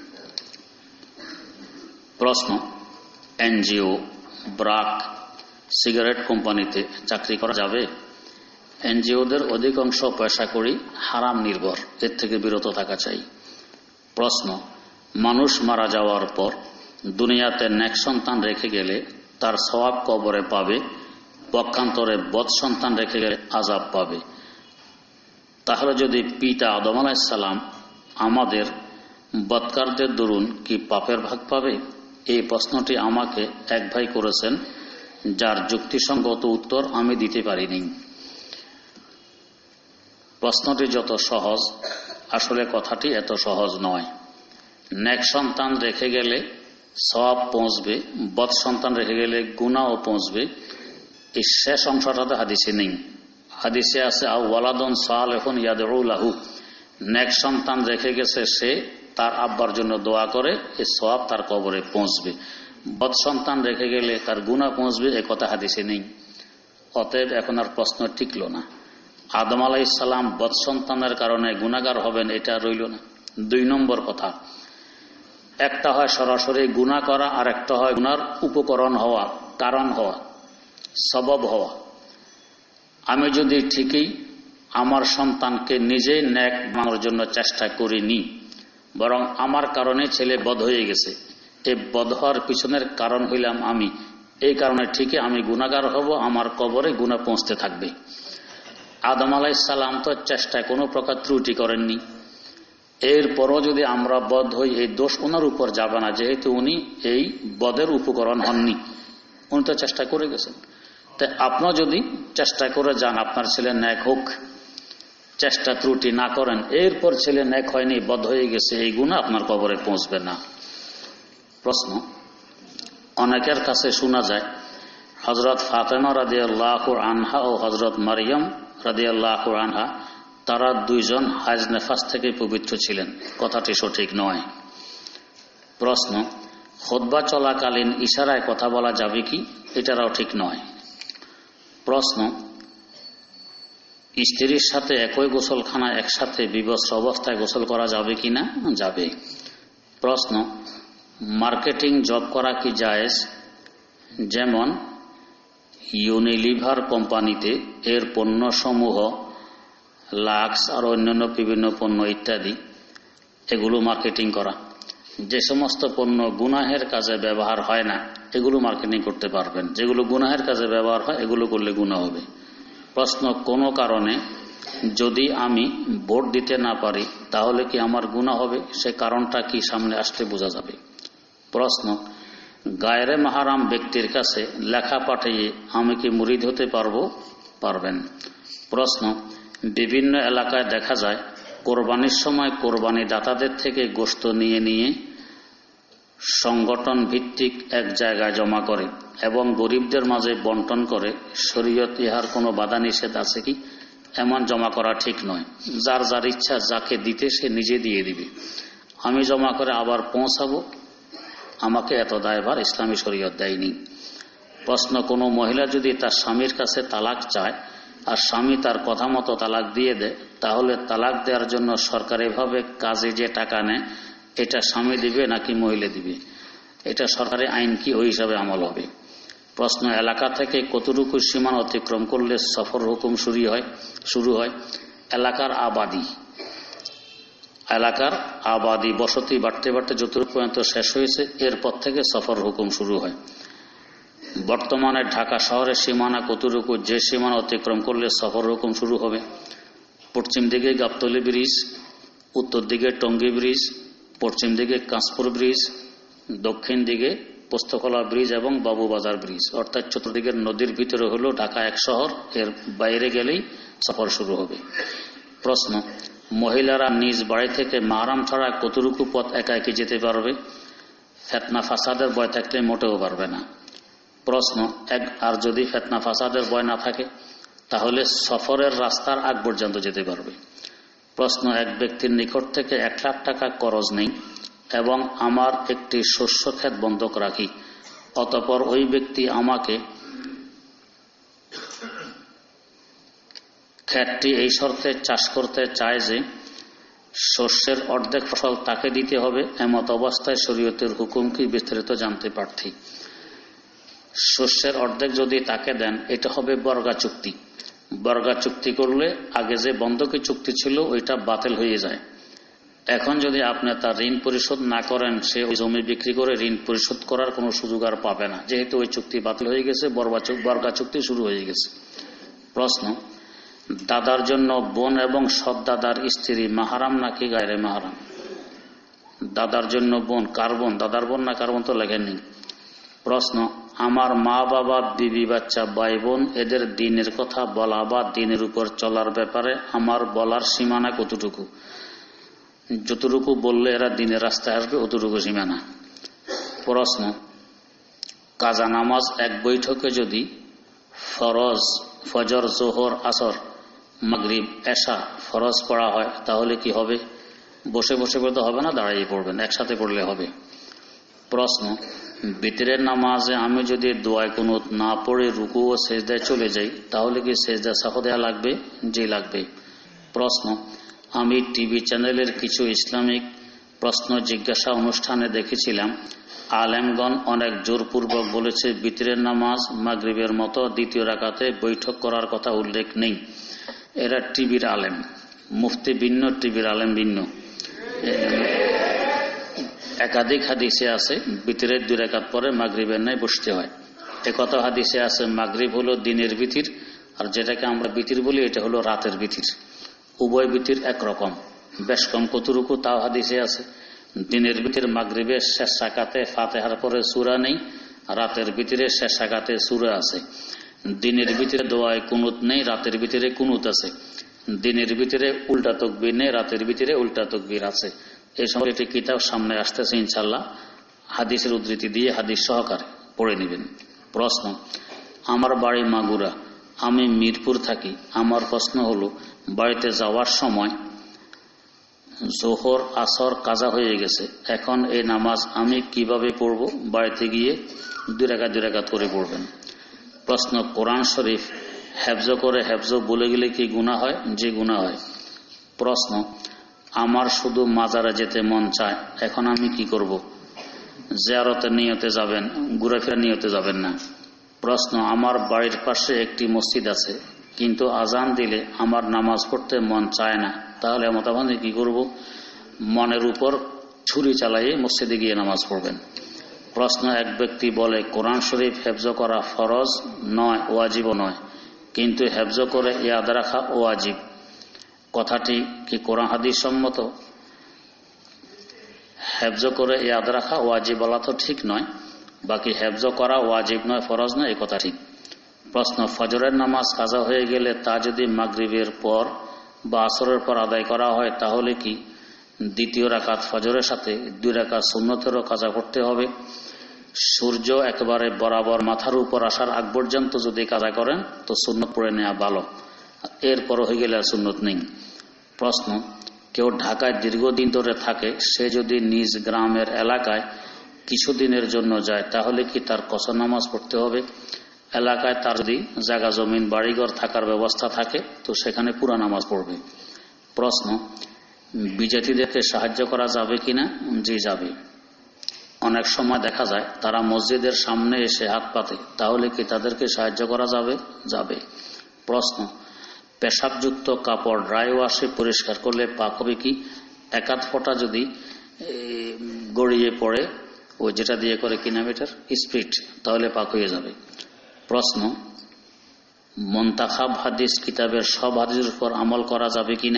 প্রশ্ন, এনজিও, ব্রাক, সিগারেট কোম্পানিতে চাকরি করা যাবে? এনজিওদের অধিকাংশ পয়সা করি হারাম নির্ভর, এর থেকে বিরত থাকা চাই। প্রশ্ন, মানুষ মারা যাওয়ার পর দুনিয়াতে নেক সন্তান রেখে গেলে তার সওয়াব কবরে পাবে, পক্ষান্তরে বদ সন্তান রেখে গেলে আযাব পাবে। তাহলে যদি পিতা আদম আলাইহিস সালাম আমাদের বদকারদের দরুন কি পাপের ভাগ পাবে? এই প্রশ্নটি আমাকে এক ভাই করেছেন, যার যুক্তিসঙ্গত উত্তর আমি দিতে পারিনি। প্রশ্নটি যত সহজ, আসলে কথাটি এত সহজ নয়। নেক সন্তান রেখে গেলে সওয়াব পৌঁছবে, বদ সন্তান রেখে গেলে গুনাহও পৌঁছবে, এই শেষ অংশটাতে হাদিসে নেই। হাদিসে আছে আও ওয়ালাদুন সালিহুন ইয়াদউ লাহু, নেক সন্তান রেখে গেছে, সে তার আব্বার জন্য দোয়া করে, এই সওয়াব তার কবরে পৌঁছবে। বদ সন্তান রেখে গেলে তার গুনাহ পৌঁছবে, এ কথা হাদিসে নেই। অতএব এখন আর প্রশ্ন টিকল না। আদম আলাইহিস সালাম বৎসন্তানের কারণে গুনাহগার হবেন, এটা রইল না। দুই নম্বর কথা, একটা হয় সরাসরি গুনাহ করা, আর একটা হয় গুনার উপকরণ হওয়া, কারণ হওয়া, সবব হওয়া। আমি যদি ঠিকই আমার সন্তানকে নিজেই নেক বানানোর জন্য চেষ্টা করিনি, বরং আমার কারণে ছেলে বদ হয়ে গেছে, এই বদ হওয়ার পিছনের কারণ হইলাম আমি, এই কারণে ঠিকই আমি গুনাহগার হব, আমার কবরে গুনাহ পৌঁছতে থাকবে। আদম আলাইহিস সালাম তো চেষ্টায় কোনো প্রকার ত্রুটি করেননি, এরপরও যদি আমরা বদ হই এই দোষ ওনার উপর যাবে না, যেহেতু উনি এই বদের উপকরণ হননি, উনি তো চেষ্টা করে গেছেন। তাই আপনার যদি চেষ্টা করে যান আপনার ছেলে ন্যাক হোক, চেষ্টা ত্রুটি না করেন, এরপর ছেলে ন্যাক হয়নি, বদ হয়ে গেছে, এই গুনাহ আপনার কবরে পৌঁছবে না। প্রশ্ন, অনেকের কাছে শোনা যায় হযরত ফাতেমা রাদিয়াল্লাহু আনহা ও হযরত মারিয়াম রাদিয়াল্লাহু আনহা তারা দুইজন হাজ নেফাস থেকে পবিত্র ছিলেন। কথাটি সঠিক নয়। প্রশ্ন, খুতবা চলাকালীন ইশারায় কথা বলা যাবে কি? এটাও ঠিক নয়। প্রশ্ন, স্ত্রীর সাথে একই গোসলখানায় একসাথে বিবস্ত্র অবস্থায় গোসল করা যাবে কি না? যাবে। প্রশ্ন, মার্কেটিং জব করা কি জায়েজ? যেমন ইউনিলিভার কোম্পানিতে এর পণ্যসমূহ লাক্স আর অন্যান্য বিভিন্ন পণ্য ইত্যাদি, এগুলো মার্কেটিং করা। যে সমস্ত পণ্য গুনাহের কাজে ব্যবহার হয় না এগুলো মার্কেটিং করতে পারবেন, যেগুলো গুনাহের কাজে ব্যবহার হয় এগুলো করলে গুনাহ হবে। প্রশ্ন, কোনো কারণে যদি আমি ভোট দিতে না পারি তাহলে কি আমার গুনাহ হবে? সে কারণটা কি সামনে আসলে বোঝা যাবে। প্রশ্ন, গায়রে মাহরাম ব্যক্তির কাছে লেখা পাঠিয়ে আমি কি মুরিদ হতে পারবো? পারবেন। প্রশ্ন, বিভিন্ন এলাকায় দেখা যায় কোরবানির সময় কোরবানি দাতাদের থেকে গোশত নিয়ে নিয়ে সংগঠন ভিত্তিক এক জায়গায় জমা করে এবং গরিবদের মাঝে বন্টন করে। শরীয়ত ইহার কোনো বাধা নিষেধ আছে কি? এমন জমা করা ঠিক নয়। যার যার ইচ্ছা যাকে দিতে সে নিজে দিয়ে দিবে। আমি জমা করে আবার পৌঁছাবো, আমাকে এত দায়ভার ইসলামী শরীয়ত দেয়নি। প্রশ্ন, কোনো মহিলা যদি তার স্বামীর কাছে তালাক চায় আর স্বামী তার কথা মতো তালাক দিয়ে দেয়, তাহলে তালাক দেওয়ার জন্য সরকারিভাবে কাজে যে টাকা নেয় এটা স্বামী দিবে নাকি মহিলা দিবে? এটা সরকারি আইন কি ওই হিসাবে আমল হবে? প্রশ্ন, এলাকা থেকে কতটুকু সীমানা অতিক্রম করলে সফর হুকুম শুরু হয়? শুরু হয় এলাকার আবাদি এলাকার আবাদি বসতি বাড়তে বাড়তে যতটুকু পর্যন্ত শেষ হয়েছে এরপর থেকে সফর হুকুম শুরু হয়। বর্তমানে ঢাকা শহরের সীমানা কতটুকু? যে সীমানা অতিক্রম করলে সফর হুকুম শুরু হবে। পশ্চিম দিকে গাবতলী ব্রিজ, উত্তর দিকে টঙ্গী ব্রিজ, পশ্চিম দিকে কাঁচপুর ব্রিজ, দক্ষিণ দিকে পোস্তকলা ব্রিজ এবং বাবুবাজার ব্রিজ, অর্থাৎ চতুর্দিকের নদীর ভিতরে হলো ঢাকা এক শহর, এর বাইরে গেলেই সফর শুরু হবে। প্রশ্ন, মহিলারা নিজ বাড়ি থেকে মাহরাম ছাড়া কতটুকু পথ একা একা যেতে পারবে? ফেতনা ফাসাদের ভয় থাকলে মোটেও পারবে না। প্রশ্ন, এক আর যদি ফেতনা ফাসাদের ভয় না থাকে তাহলে সফরের রাস্তার আগ পর্যন্ত যেতে পারবে। প্রশ্ন, এক ব্যক্তির নিকট থেকে এক লাখ টাকা করজ নেই এবং আমার একটি শস্য ক্ষেত বন্ধক রাখি, অতঃপর ওই ব্যক্তি আমাকে ক্ষেতটি এই শর্তে চাষ করতে চায় যে শস্যের অর্ধেক ফসল তাকে দিতে হবে, এমত অবস্থায় শরীয়তের হুকুম কি? বিস্তারিত জানতে প্রার্থী। শস্যের অর্ধেক যদি তাকে দেন এটা হবে বর্গা চুক্তি। বর্গা চুক্তি করলে আগে যে বন্ধকি চুক্তি ছিল ওইটা বাতিল হয়ে যায়। এখন যদি আপনি তার ঋণ পরিশোধ না করেন সে ওই জমি বিক্রি করে ঋণ পরিশোধ করার কোনো সুযোগ আর পাবে না, যেহেতু ওই চুক্তি বাতিল হয়ে গেছে, বর্গা চুক্তি শুরু হয়ে গেছে। প্রশ্ন, দাদার জন্য বোন এবং সৎ দাদার স্ত্রী মাহারাম নাকি গায়রে মাহারাম? দাদার জন্য বোন, কার বোন? দাদার বোন না কার বোন তো লেখেননি। প্রশ্ন, আমার মা বাবা, বিবি, বাচ্চা, ভাই বোন এদের দিনের কথা বলা বা দিনের উপর চলার ব্যাপারে আমার বলার সীমানা কতটুকু? যতটুকু বললে এরা দিনের রাস্তায় আসবে অতটুকু সীমানা। প্রশ্ন, কাজা নামাজ এক বৈঠকে যদি ফরজ, ফজর, জোহর, আসর, মাগরিব, এশা ফরজ পড়া হয় তাহলে কি হবে? বসে বসে পড়তে হবে না, দাঁড়িয়ে পড়বেন, একসাথে পড়লে হবে। প্রশ্ন, বিতরের নামাজে আমি যদি দোয়া কুনুত না পড়ে রুকু ও সেজদায় চলে যাই তাহলে কি সেজদা সাহ দেয়া লাগবে? জি লাগবে। প্রশ্ন, আমি টিভি চ্যানেলের কিছু ইসলামিক প্রশ্ন জিজ্ঞাসা অনুষ্ঠানে দেখেছিলাম আলেমগণ অনেক জোরপূর্বক বলেছে বিতরের নামাজ মাগরিবের মতো দ্বিতীয় রাকাতে বৈঠক করার কথা উল্লেখ নেই। এরা টিভির আলেম, মুফতি ভিন্ন, টিভির আলেম ভিন্ন। একাধিক হাদিসে আছে বিতরের দুই রাকাত পরে মাগরিবের নাই বসতে হয়। একথা হাদিসে আছে মাগরিব হলো দিনের বিতির, আর যেটাকে আমরা বিতির বলি এটা হলো রাতের বিতির। উভয় বিতির একরকম, বেশ কম কতটুকু তাও হাদিসে আছে। দিনের বিতির মাগরিবের শেষ রাকাতে ফাতিহার পরে সূরা নেই, রাতের বিতিরে শেষ রাকাতে সূরা আছে। দিনের ভিতরে দোয়ায় কুনুত নেই, রাতের ভিতরে কুনুত আছে। দিনের ভিতরে উল্টা তাকবীর নেই, রাতের ভিতরে উল্টা তাকবীর আছে। এই সময় একটি কিতাব সামনে আসতেছে ইনশাআল্লাহ, হাদিসের উদ্ধৃতি দিয়ে হাদিস সহকারে পড়ে নেবেন। প্রশ্ন, আমার বাড়ি মাগুরা, আমি মিরপুর থাকি। আমার প্রশ্ন হলো বাড়িতে যাওয়ার সময় জোহর আসর কাজা হয়ে গেছে, এখন এই নামাজ আমি কিভাবে পড়ব? বাড়িতে গিয়ে দুই রাকাত দুই রাকাত করে পড়বেন। প্রশ্ন, কোরআন শরীফ হেফজ করে হেফজ বলে গেলে কি গুনাহ হয়? যে গুনাহ হয়। প্রশ্ন, আমার শুধু মাজারে যেতে মন চায়, এখন আমি কি করব? জিয়ারতের নিয়তে যাবেন, ঘুরাফেরা নিয়তে যাবেন না। প্রশ্ন, আমার বাড়ির পাশে একটি মসজিদ আছে, কিন্তু আজান দিলে আমার নামাজ পড়তে মন চায় না, তাহলে মতামতে কি করব? মনের উপর ছুরি চালাইয়ে মসজিদে গিয়ে নামাজ পড়বেন। প্রশ্ন, এক ব্যক্তি বলে কোরআন শরীফ হেফজ করা ফরজ নয়, ওয়াজিবও নয়, কিন্তু হেফজ করে ইয়াদ রাখা ওয়াজিব। কথাটি কি কোরআন হাদিস সম্মত? হেফজ করে ইয়াদ রাখা ওয়াজিব বলা তো ঠিক নয়, বাকি হেফজ করা ওয়াজিব নয়, ফরজ নয়, এই কথা ঠিক। প্রশ্ন, ফজরের নামাজ কাজা হয়ে গেলে তা যদি মাগরিবের পর বা আসরের পর আদায় করা হয় তাহলে কি দ্বিতীয় রাকাত ফজরের সাথে দুই রাকাত সুন্নতেরও কাজা করতে হবে? সূর্য একেবারে বরাবর মাথার উপর আসার আগ পর্যন্ত যদি কাজা করেন তো সুন্নত পড়ে নেওয়া ভালো, এরপর হয়ে গেলে আর সুন্নত নেই। প্রশ্ন, কেউ ঢাকায় দীর্ঘদিন ধরে থাকে, সে যদি নিজ গ্রামের এলাকায় কিছুদিনের জন্য যায় তাহলে কি তার কসর নামাজ পড়তে হবে? এলাকায় তার যদি জায়গা জমিন বাড়িঘর থাকার ব্যবস্থা থাকে তো সেখানে পুরা নামাজ পড়বে। প্রশ্ন, বিজাতিদেরকে সাহায্য করা যাবে কিনা? জি যাবে। অনেক সময় দেখা যায় তারা মসজিদের সামনে এসে হাত পাতে, তাহলে কি তাদেরকে সাহায্য করা যাবে? যাবে। প্রশ্ন, পেশাবযুক্ত কাপড় ড্রাই ওয়াশে পরিষ্কার করলে পাক হবে কি? একাধ ফোঁটা যদি গড়িয়ে পড়ে, ও যেটা দিয়ে করে কিনা মিটার স্পিড, তাহলে পাক হয়ে যাবে। প্রশ্ন, মুনতাখাব হাদিস কিতাবের সব হাদিসের উপর আমল করা যাবে কিনা?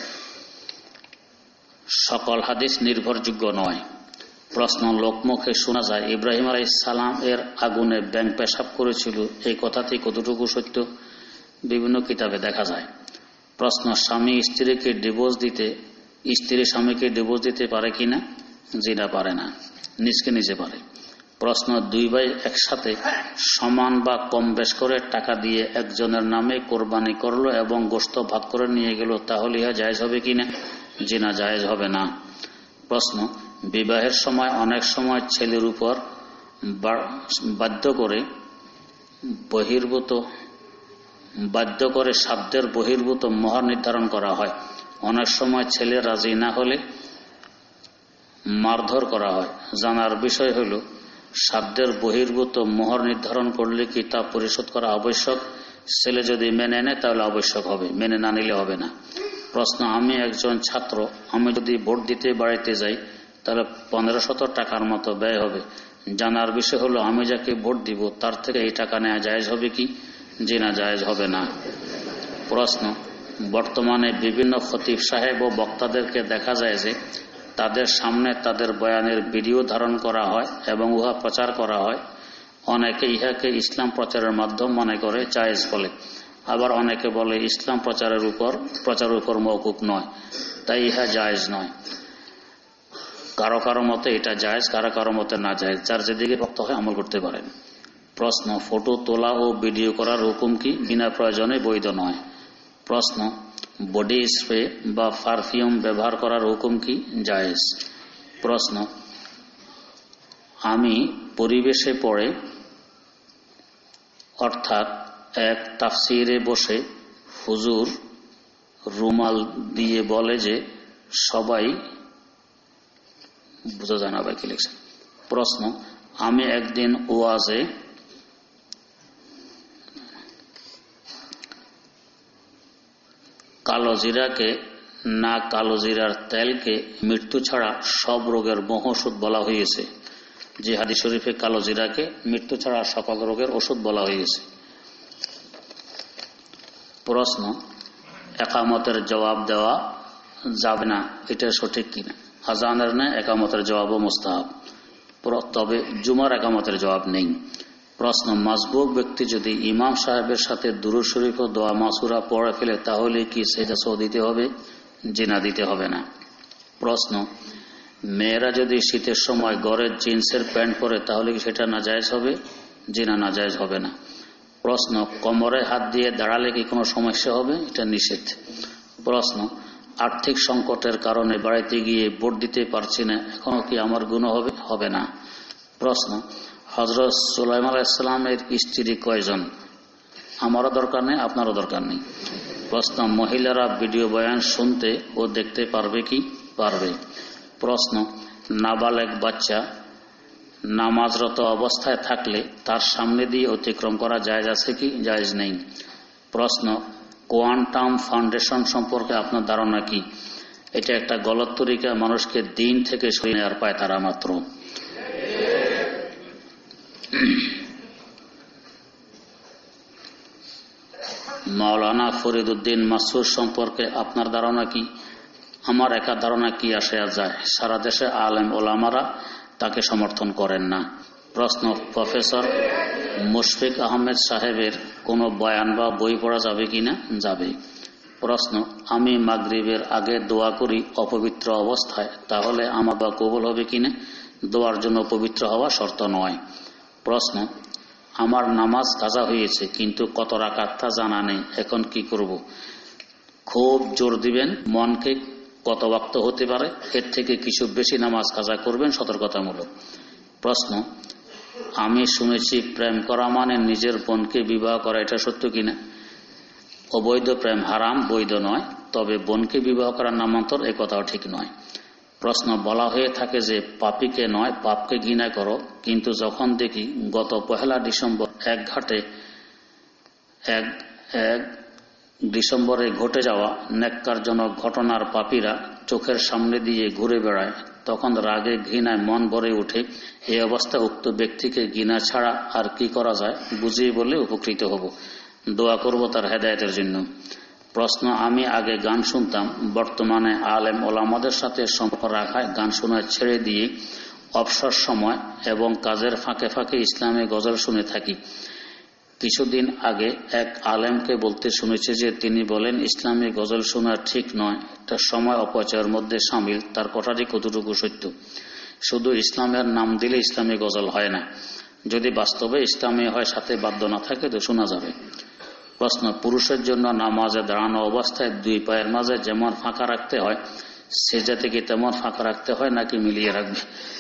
সকল হাদিস নির্ভরযোগ্য নয়। প্রশ্ন, লোকমুখে শোনা যায় ইব্রাহিম আলাইহিস সালাম এর আগুনে ব্যাঙ পেশাব করেছিল, এই কথাটি কতটুকু সত্য? বিভিন্ন কিতাবে দেখা যায়। প্রশ্ন, স্বামী স্ত্রীকে ডিভোর্স দিতে স্ত্রী স্বামীকে ডিভোর্স দিতে পারে কিনা? জি না, পারে না, নিজকে নিজে পারে। প্রশ্ন, দুই ভাই একসাথে সমান বা কম বেশ করে টাকা দিয়ে একজনের নামে কোরবানি করলো এবং গোশত ভাগ করে নিয়ে গেল, তাহলে ইহা জায়েজ হবে কিনা? জি না, জায়েজ হবে না। প্রশ্ন, বিবাহের সময় অনেক সময় ছেলের উপর বাধ্য করে বহির্ভূত বাধ্য করে সাধ্যের বহির্ভূত মোহর নির্ধারণ করা হয়, অনেক সময় ছেলে রাজি না হলে মারধর করা হয়। জানার বিষয় হল সাধ্যের বহির্ভূত মোহর নির্ধারণ করলে কি তা পরিশোধ করা আবশ্যক? ছেলে যদি মেনে নেয় তাহলে আবশ্যক হবে, মেনে না নিলে হবে না। প্রশ্ন, আমি একজন ছাত্র, আমি যদি ভোট দিতে বাড়িতে যাই তাহলে পনেরো শত টাকার মতো ব্যয় হবে। জানার বিষয় হলো আমি যাকে ভোট দিব তার থেকে এই টাকা নেওয়া জায়েজ হবে কি? জি না, জায়েজ হবে না। প্রশ্ন, বর্তমানে বিভিন্ন খতিব সাহেব ও বক্তাদেরকে দেখা যায় যে তাদের সামনে তাদের বয়ানের ভিডিও ধারণ করা হয় এবং উহা প্রচার করা হয়। অনেকে ইহাকে ইসলাম প্রচারের মাধ্যম মনে করে, জায়েজ বলে। আবার অনেকে বলে ইসলাম প্রচারের উপর প্রচারের উপর মওকুফ নয়, তাই ইহা জায়েজ নয়। কারো কারো মতে এটা জায়েজ, কারো কারো মতে না জায়েজ, যার যেদিকে ভক্ত হয় আমল করতে পারেন। প্রশ্ন, ফটো তোলা ও ভিডিও করার হুকুম কি? বিনা প্রয়োজনে বৈধ নয়। প্রশ্ন, বডি স্প্রে বা পারফিউম ব্যবহার করার হুকুম কি? জায়েজ। প্রশ্ন, আমি পরিবেশে পড়ে অর্থাৎ এক তাফসিরে বসে হুজুর রুমাল দিয়ে বলে যে সবাই বুঝা যায় না ভাই কি লিখছেন। প্রশ্ন, আমি একদিন ওয়াজে কালো জিরাকে না কালো জিরার তেলকে মৃত্যু ছাড়া সব রোগের মহৌষধ বলা হয়েছে। যে হাদিস শরীফে কালো জিরাকে মৃত্যু ছাড়া সকল রোগের ওষুধ বলা হয়েছে। প্রশ্ন, একামতের জবাব দেওয়া যাবে না, এটা সঠিক কিনা? আজানের না একামতের জবাবও মুস্তাহাব, তবে জুমার একামতের জবাব নেই। প্রশ্ন, মাসবুক ব্যক্তি যদি ইমাম সাহেবের সাথে দুরূদ শরীফ ও দোয়া মাসুরা পড়ে ফেলে তাহলে কি সেটা সহ দিতে হবে? জি না, দিতে হবে না। প্রশ্ন, মেয়েরা যদি শীতের সময় ঘরের জিন্সের প্যান্ট পরে তাহলে কি সেটা নাজায়েজ হবে? জি না, নাজায়েজ হবে না। প্রশ্ন, কোমরে হাত দিয়ে দাঁড়ালে কি কোনো সমস্যা হবে? এটা নিষেধ। প্রশ্ন, আর্থিক সংকটের কারণে বাড়িতে গিয়ে ভোট দিতে পারছি না, এখনো কি আমার গুনাহ হবে? হবে না। প্রশ্ন, হযরত সুলাইমান আলাইহিস সালামের স্ত্রী কয়জন? আমারও দরকার নেই, আপনারও দরকার নেই। প্রশ্ন, মহিলারা ভিডিও বয়ান শুনতে ও দেখতে পারবে কি? পারবে। প্রশ্ন, নাবালেগ বাচ্চা নামাজরত অবস্থায় থাকলে তার সামনে দিয়ে অতিক্রম করা জায়েজ আছে কি? জায়েজ নেই। প্রশ্ন, কোয়ান্টাম ফাউন্ডেশন সম্পর্কে আপনার ধারণা কি? এটা একটা গলত তরিকা, মানুষকে দিন থেকে সরিয়ে নেওয়ার পায় তারা মাত্র। মাওলানা ফরিদ উদ্দিন মাসুদ সম্পর্কে আপনার ধারণা কি? আমার একা ধারণা কি আসে যায়, সারা দেশে আলেম ওলামারা তাকে সমর্থন করেন না। প্রশ্ন, প্রফেসর মুশফিক আহমেদ সাহেবের কোনো বয়ান বা বই পড়া যাবে কিনা? যাবে। প্রশ্ন, আমি মাগরিবের আগে দোয়া করি অপবিত্র অবস্থায়, তাহলে আমার দোয়া কবুল হবে কিনা? দোয়ার জন্য পবিত্র হওয়া শর্ত নয়। প্রশ্ন, আমার নামাজ কাজা হয়েছে কিন্তু কত রাকাত তা জানা নেই, এখন কি করব? খুব জোর দিবেন, মনকে কত ওয়াক্ত হতে পারে এর থেকে কিছু বেশি নামাজ কাজা করবেন, সতর্কতামূলক। প্রশ্ন, আমি শুনেছি প্রেম করা মানে নিজের বোনকে বিবাহ করা, এটা সত্য কিনা? অবৈধ প্রেম হারাম, বৈধ নয়, তবে বোনকে বিবাহ করার নামান্তর এ কথাও ঠিক নয়। প্রশ্ন, বলা হয়ে থাকে যে পাপীকে নয় পাপকে ঘৃণা করো, কিন্তু যখন দেখি গত পহেলা ডিসেম্বর এক ঘাটে এক এক ডিসেম্বরে ঘটে যাওয়া নেক্কারজনক ঘটনার পাপীরা চোখের সামনে দিয়ে ঘুরে বেড়ায়, তখন রাগে ঘৃণায় মন ভরে ওঠে। এই অবস্থায় উক্ত ব্যক্তিকে ঘৃণা ছাড়া আর কি করা যায় বুঝিয়ে বলে উপকৃত হব। দোয়া করব তার হেদায়েতের জন্য। প্রশ্ন, আমি আগে গান শুনতাম, বর্তমানে আলেম ওলামাদের সাথে সম্পর্ক রাখায় গান শোনা ছেড়ে দিয়ে অবসর সময় এবং কাজের ফাঁকে ফাঁকে ইসলামী গজল শুনে থাকি। কিছুদিন আগে এক আলেমকে বলতে শুনেছি যে তিনি বলেন ইসলামী গজল শোনা ঠিক নয়, এটা সময় অপচয়ের মধ্যে সামিল। তার কথাটি কতটুকু সত্য? শুধু ইসলামের নাম দিলে ইসলামী গজল হয় না, যদি বাস্তবে ইসলামী হয় সাথে বাদ্য না থাকে তো শোনা যাবে। প্রশ্ন, পুরুষের জন্য নামাজে দাঁড়ানো অবস্থায় দুই পায়ের মাঝে যেমন ফাঁকা রাখতে হয় সেজা থেকে তেমন ফাঁকা রাখতে হয় নাকি মিলিয়ে রাখবে?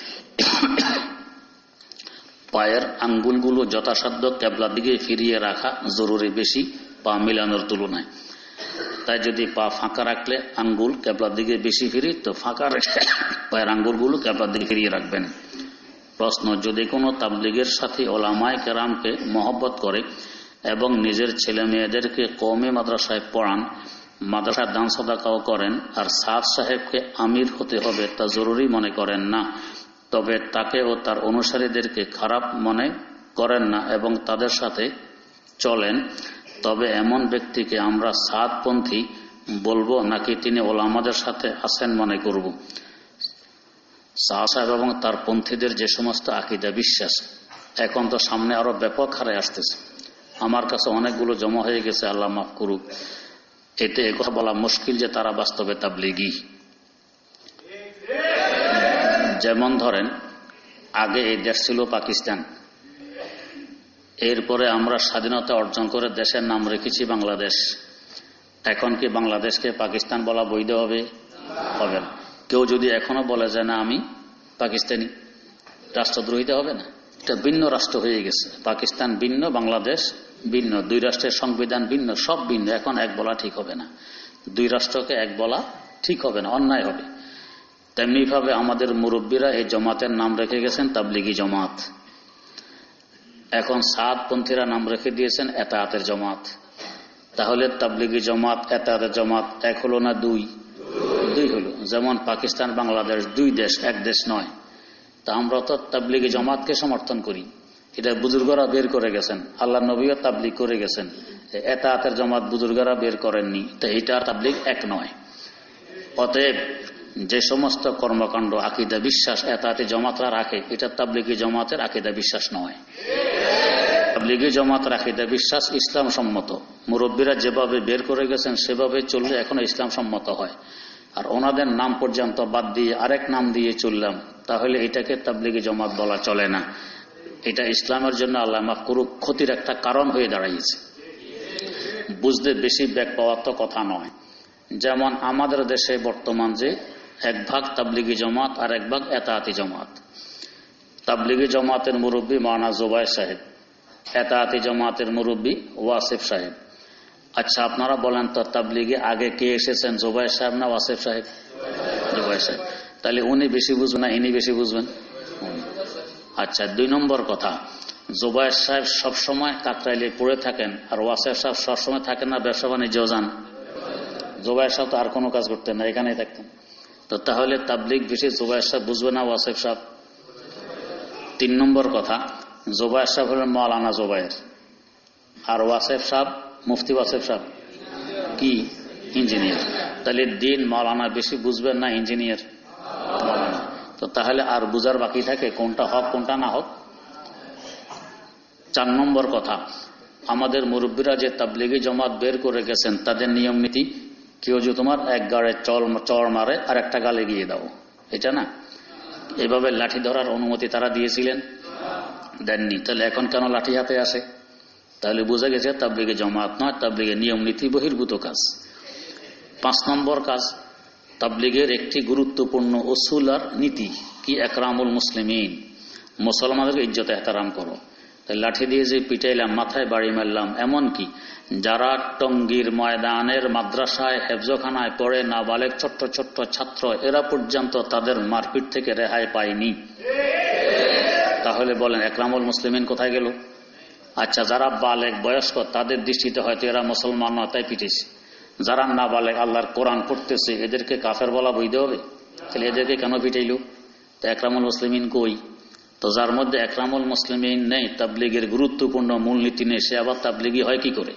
পায়ের আঙ্গুলগুলো যথাসাধ্য কেবলার দিকে ফিরিয়ে রাখা জরুরি বেশি পা মিলানোর তুলনায়। তাই যদি পা ফাঁকা রাখলে আঙ্গুল কেবলার দিকে বেশি ফিরি, তো ফাঁকা রেখে পায়ের আঙ্গুলগুলো কেবলার দিকে ফিরিয়ে রাখবেন। প্রশ্ন, যদি কোনো তাবলীগের সাথী ওলামায়ে কেরামকে মহব্বত করে এবং নিজের ছেলে মেয়েদেরকে কওমি মাদ্রাসায় পড়ান, মাদ্রাসার দান সাদাকাও করেন, আর সাদ সাহেবকে আমির হতে হবে তা জরুরি মনে করেন না, তবে তাকে ও তার অনুসারীদেরকে খারাপ মনে করেন না এবং তাদের সাথে চলেন, তবে এমন ব্যক্তিকে আমরা সাদপন্থী বলবো নাকি তিনি ওলামাদের সাথে আছেন মনে করব? সাদ সাহেব এবং তার পন্থীদের যে সমস্ত আকীদা বিশ্বাস এখন তো সামনে আরো ব্যাপক হারে আসতেছে, আমার কাছে অনেকগুলো জমা হয়ে গেছে, আল্লাহ মাফ করুক। এতে একথা বলা মুশকিল যে তারা বাস্তবে তাবলীগী। যেমন ধরেন, আগে এই দেশ ছিল পাকিস্তান, এরপরে আমরা স্বাধীনতা অর্জন করে দেশের নাম রেখেছি বাংলাদেশ। এখন কি বাংলাদেশকে পাকিস্তান বলা বৈধ হবে? হবে না। কেউ যদি এখনো বলে যে না আমি পাকিস্তানি, রাষ্ট্রদ্রোহিতা হবে না? এটা ভিন্ন রাষ্ট্র হয়ে গেছে। পাকিস্তান ভিন্ন, বাংলাদেশ ভিন্ন, দুই রাষ্ট্রের সংবিধান ভিন্ন, সব ভিন্ন। এখন এক বলা ঠিক হবে না, দুই রাষ্ট্রকে এক বলা ঠিক হবে না, অন্যায় হবে। তেমনি ভাবে আমাদের মুরব্বীরা এই জমাতের নাম রেখে গেছেন তাবলিগি জমাত। এখন সাদপন্থীরা নাম রেখে দিয়েছেন এতায়াতের জমাত। তাহলে তাবলিগি জমাত এতায়াতের জমাত এক হলো না দুই? দুই হলো। যেমন পাকিস্তান বাংলাদেশ দুই দেশ, এক দেশ নয়। তা আমরা তো তাবলিগি জমাতকে সমর্থন করি, এটা বুজুর্গরা বের করে গেছেন, আল্লাহ নবীও তাবলিগ করে গেছেন। এতায়াতের জমাত বুজুর্গরা বের করেননি, তো এটা তাবলিগ এক নয়। অতএব যে সমস্ত কর্মকাণ্ড আকীদা বিশ্বাস এতায়াতি জমাতরা রাখে, এটা তাবলিগি জমাতের আকীদা বিশ্বাস নয়। তাবলিগি জমাতের আকীদা বিশ্বাস ইসলাম সম্মত। মুরব্বীরা যেভাবে বের করে গেছেন সেভাবে চললে এখনো ইসলাম সম্মত হয়। আর ওনাদের নাম পর্যন্ত বাদ দিয়ে আরেক নাম দিয়ে চললাম, তাহলে এটাকে তাবলিগি জমাত বলা চলে না। এটা ইসলামের জন্য আল্লাহ মাফ করুক ক্ষতির একটা কারণ হয়ে দাঁড়িয়েছে। বুঝতে বেশি ব্যাগ পাওয়ার তো কথা নয়। যেমন আমাদের দেশে বর্তমান যে এক ভাগ তাবলিগি জমাত আর এক ভাগ এতায়াতি জমাত। তাবলিগি জমাতের মুরব্বী মাওলানা জুবায়ের সাহেব, এতায়াতি জমাতের মুরব্বী ওয়াসিফ সাহেব। আচ্ছা আপনারা বলেন তো, তাবলিগে আগে কে এসেছেন, জুবায়ের সাহেব না ওয়াসিফ সাহেব? জুবায়ের সাহেব। তাহলে উনি বেশি বুঝবেন না ইনি বেশি বুঝবেন? আচ্ছা, দুই নম্বর কথা, জুবায়ের সাহেব সবসময় কাকরাইলে পড়ে থাকেন আর ওয়াসিফ সাহেব সবসময় থাকেন না ব্যবসা বাণিজ্য যান। জুবায়ের সাহেব তো আর কোনো কাজ করতেন না, এখানেই থাকতেন। তো তাহলে তাবলিগ বেশি জুবায়ের সাহেব বুঝবে না ওয়াসিফ সাহেব? তিন নম্বর কথা, জুবায়ের সাহেব হলেন মাওলানা জুবায়ের, আর ওয়াসিফ সাহেব মুফতি ওয়াসিফ সাহেব কি ইঞ্জিনিয়ার। তাহলে দিন মাওলানা বেশি বুঝবেন না ইঞ্জিনিয়ার? মাওলানা। তো তাহলে আর বুঝার বাকি থাকে কোনটা হক কোনটা না হক। চার নম্বর কথা, আমাদের মুরব্বীরা যে তাবলিগি জমাত বের করে গেছেন তাদের নিয়ম নীতি, কেউ যে তোমার এক গাড়ে চল চড় মারে আর একটা গালে গিয়ে দাও, এটা না। এভাবে লাঠি ধরার অনুমতি তারা দিয়েছিলেন? দেননি। তাহলে এখন কেন লাঠি হাতে আসে? তাহলে বোঝা গেছে তাবলিগে জমাত নয়, তাবলিগের নিয়ম নীতি বহির্ভূত কাজ। পাঁচ নম্বর কাজ, তাবলিগের একটি গুরুত্বপূর্ণ উসুল আর নীতি কি একরামুল মুসলিমিন, মুসলমানদেরকে ইজ্জত এহতারাম করো। তাই লাঠি দিয়ে যে পিটাইলাম, মাথায় বাড়ি মারলাম, এমন কি যারা টঙ্গীর ময়দানের মাদ্রাসায় হেফজখানায় পড়ে নাবালেগ ছোট্ট ছোট্ট ছাত্র, এরা পর্যন্ত তাদের মারপিট থেকে রেহাই পায়নি। তাহলে বলেন একরামুল মুসলিমিন কোথায় গেল? আচ্ছা, যারা বালেগ বয়স্ক তাদের দৃষ্টিতে হয়তো এরা মুসলমান নয় তাই পিটেছে, যারা না বালেগ আল্লাহর কোরআন পড়তেছে এদেরকে কাফের বলা বৈধ হবে? তাহলে এদেরকে কেন পিটাইল? তো একরামুল মুসলিমিন কই? তো যার মধ্যে একরামুল মুসলিমিন নেই, তাবলিগের গুরুত্বপূর্ণ মূলনীতি নেই, সে আবার তাবলিগি হয় কি করে?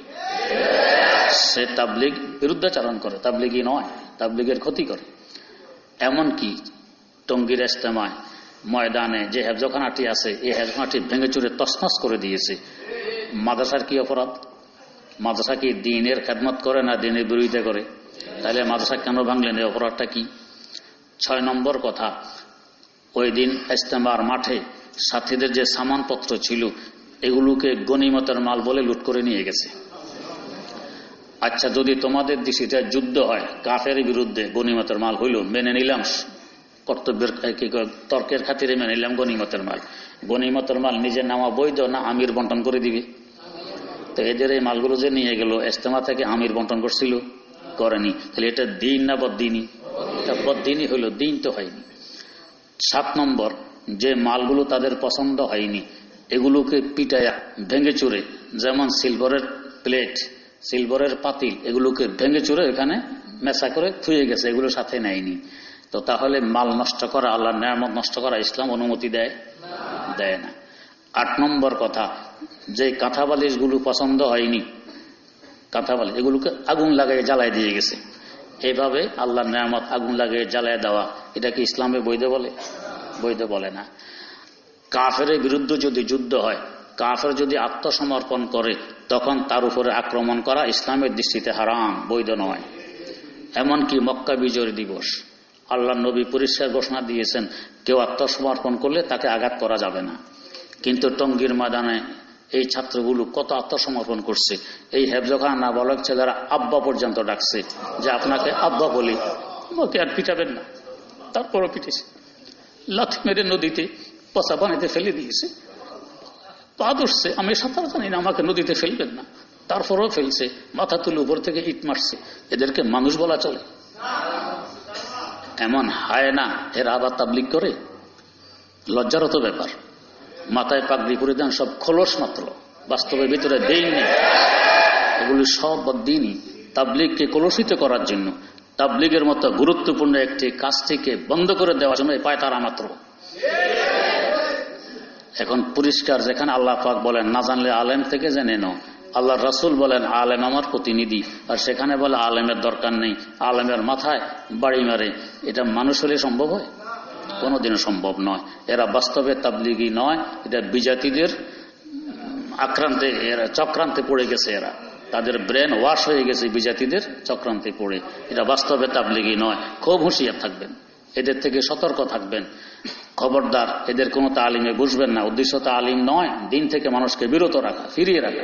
সে তাবলিগ বিরুদ্ধাচরণ করে, তাবলিগি নয়, তাবলিগের ক্ষতি করে। এমন কি টঙ্গীর ইজতেমায় ময়দানে যে হেফজখানাটি আছে এই হেফজখানাটি ভেঙে চুরে তছনছ করে দিয়েছে। মাদ্রাসার কি অপরাধ? মাদ্রাসা কি দ্বীনের খেদমত করে না দ্বীনের বিরোধিতা করে? তাহলে মাদ্রাসা কেন ভাঙলেন, এই অপরাধটা কি? ছয় নম্বর কথা, ওই দিন ইজতেমার মাঠে সাথীদের যে সামানপত্র ছিল এগুলোকে গনিমতের মাল বলে লুট করে নিয়ে গেছে। আচ্ছা, যদি তোমাদের দৃষ্টিতে যুদ্ধ হয়, কাফের বিরুদ্ধে গনিমতের মাল হইল, মেনে নিলাম, কর্তব্যের তর্কের খাতিরে মেনে নিলাম গনিমতের মাল। গনিমতের মাল নিজে নেওয়া বৈধ না আমির বন্টন করে দিবে? তো এদের এই মালগুলো যে নিয়ে গেল ইজতেমা থেকে আমির বন্টন করছিল? করেনি। তাহলে এটা দিন না বদ্দিনী? এটা বদ্দিনী হইল, দিন তো হয়নি। সাত নম্বর, যে মালগুলো তাদের পছন্দ হয়নি এগুলোকে পিটায়া ভেঙে চুরে, যেমন সিলভারের প্লেট, সিলভারের পাতিল, এগুলোকে ভেঙে চুরে এখানে মেশা করে থুয়ে গেছে, এগুলো সাথে নেয়নি। তো তাহলে মাল নষ্ট করা, আল্লাহর নিয়ামত নষ্ট করা ইসলাম অনুমতি দেয়? দেয় না। আট নম্বর কথা, যে কাঁথা বালিশগুলো পছন্দ হয়নি, কাঁথা বালিশ এগুলোকে আগুন লাগাই জ্বালায় দিয়ে গেছে। এইভাবে আল্লাহর নিয়ামত আগুন লাগিয়ে জ্বালায় দেওয়া, এটা কি ইসলামে বৈধ বলে? বৈধ বলে না। কাফের বিরুদ্ধে যদি যুদ্ধ হয়, কাফের যদি আত্মসমর্পণ করে, তখন তার উপরে আক্রমণ করা ইসলামের দৃষ্টিতে হারাম, বৈধ নয়। এমনকি মক্কা বিজয় দিবস আল্লাহ নবী পরিষ্কার ঘোষণা দিয়েছেন, কেউ আত্মসমর্পণ করলে তাকে আঘাত করা যাবে না। কিন্তু টঙ্গীর ময়দানে এই ছাত্রগুলো কত আত্মসমর্পণ করছে। এই হেফজখানা নাবালক ছেলেরা আব্বা পর্যন্ত ডাকছে, যে আপনাকে আব্বা বলি, ওকে আর পিটাবেন না। তারপরও পিটেছে, লাথি মেরে নদীতে পচা পানিতে ফেলে দিয়েছে, পা ধরছে, আমি সাঁতার জানি না, আমাকে নদীতে ফেলবেন না, তারপরেও ফেলছে, মাথা তুলে উপর থেকে ইট মারছে। এদেরকে মানুষ বলা চলে? এমন হায় না, এরা আবার তাবলিগ করে? লজ্জারত ব্যাপার। মাথায় পাগড়ি পরে দেন, সব খোলস মাত্র, বাস্তবের ভিতরে দেই নেই। এগুলি সব দিনই তাবলিগকে কলুষিত করার জন্য, তাবলিগের মতো গুরুত্বপূর্ণ একটি কাজটিকে বন্ধ করে দেওয়ার জন্য পায় তারা মাত্র। এখন পরিষ্কার, যেখানে আল্লাহ পাক বলেন না জানলে আলেম থেকে জেনে নাও, আল্লাহ রাসূল বলেন আলেম আমার প্রতিনিধি, আর সেখানে বলে আলেমের দরকার নেই, আলেমের মাথায় বাড়ি মারে। এটা মানুষ হলে সম্ভব হয়? কোনোদিনও সম্ভব নয়। এরা বাস্তবে তাবলিগি নয়, এটা বিজাতিদের আক্রান্তে, এরা চক্রান্তে পড়ে গেছে। এরা তাদের ব্রেন ওয়াশ হয়ে গেছে বিজাতিদের চক্রান্তে পড়ে। এটা বাস্তবে তাবলিগি নয়। খুব হুঁশিয়ার থাকবেন, এদের থেকে সতর্ক থাকবেন। খবরদার, এদের কোনো তালিমে বুঝবেন না। উদ্দেশ্য তালিম নয়, দিন থেকে মানুষকে বিরত রাখা, ফিরিয়ে রাখা।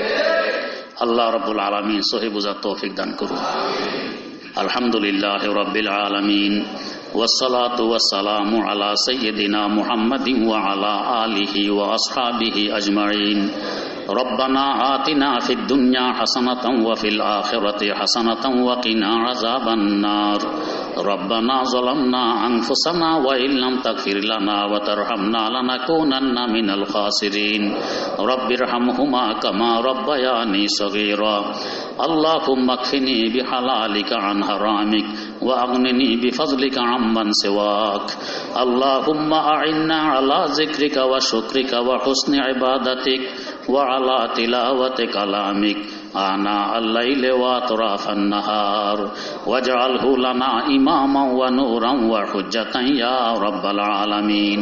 আল্লাহ রাব্বুল আলামিন সহি বুঝার তৌফিক দান করুন। আলহামদুলিল্লাহ রাব্বিল আলামিন, والصلاة والسلام على سيدنا محمد وعلى آله وأصحابه أجمعين. ربنا آتنا في الدنيا حسنة وفي الآخرة حسنة وقنا عذاب النار. ربنا ظلمنا أنفسنا وإن لم تغفر لنا وترحمنا لنكونن من الخاسرين. رب ارحمهما كما ربياني صغيرا. اللهم اكفني بحلالك عن حرامك وأغنني بفضلك عمن سواك. اللهم أعنا على ذكرك وشكرك وحسن عبادتك وعلى تلاوة كلامك آناء الليل وأطراف النهار واجعله لنا إماما ونورا وحجة يا رب العالمين.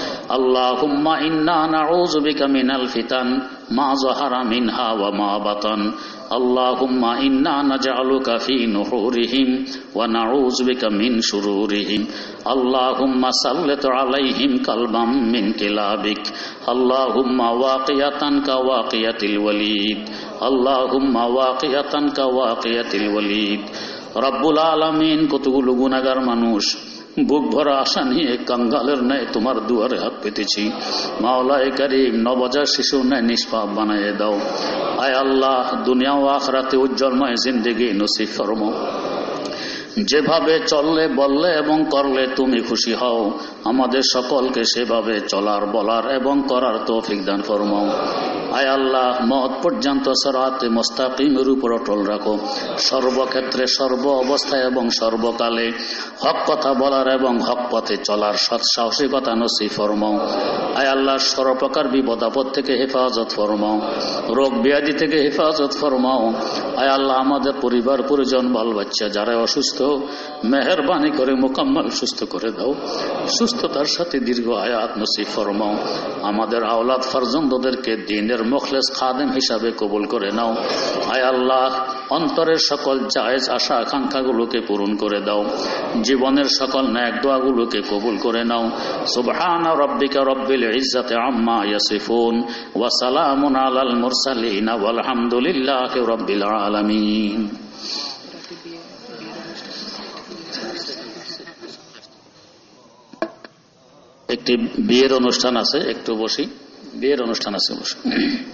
اللهم إنا نعوذ بك من الفتن ما ظهر منها وما بطن. اللهم إنا نجعلك في نحورهم ونعوذ بك من شرورهم. اللهم سلط عليهم كلبا من كلابك. اللهم واقية كواقية الوليد. اللهم واقية كواقية الوليد. রব্বুল আলামিন, কতগুলো গুনাহগার মানুষ বুক ভরা আশা নিয়ে কাঙ্গালের ন্যায় তোমার দুয়ারে হাত পেতেছি। মাওলায়ে কারীম, নবজাত শিশুর ন্যায় নিষ্পাপ বানায়ে দাও। আয় আল্লাহ, দুনিয়া ও আখিরাতে উজ্জ্বলময় জিন্দেগি নসিব ফরমাও। যেভাবে চললে, বললে এবং করলে তুমি খুশি হও, আমাদের সকলকে সেভাবে চলার, বলার এবং করার তৌফিক দান ফরমাও। আয় আল্লাহ, মওত পর্যন্ত সিরাতে মুস্তাকিমের উপর অটল রাখো। সর্বক্ষেত্রে, সর্ব অবস্থায় এবং সর্বকালে হক কথা বলার এবং হক পথে চলার সৎ সাহসিকতা নসিব ফরমাও। আয় আল্লাহ, সর্বপ্রকার বিপদ আপদ থেকে হেফাজত ফরমাও, রোগ ব্যাধি থেকে হেফাজত ফরমাও। আয় আল্লাহ, আমাদের পরিবার পরিজন, বাল বাচ্চা যারা অসুস্থ, মেহেরবানি করে মোকাম্মল সুস্থ করে দাও। সুস্থতার সাথে দীর্ঘ হায়াত নসিব ফরমাও। আমাদের আওলাদ ফারজান্দদেরকে দ্বীনের মুখলেস খাদেম হিসাবে কবুল করে নাও। আয় আল্লাহ, অন্তরের সকল জায়েজ আশা আকাঙ্ক্ষাগুলোকে পূরণ করে দাও। জীবনের সকল নেক দোয়াগুলোকে কবুল করে নাও। সুবহান রাব্বিকা রব্বিল ইজ্জাতি আম্মা ইয়াসিফুন ওয়া সালামুন আলাল মুরসালিন ওয়াল হামদুলিল্লাহি রাব্বিল আলামিন। একটি বিয়ের অনুষ্ঠান আছে, একটু বসি। বিয়ের অনুষ্ঠান আছে, বসি।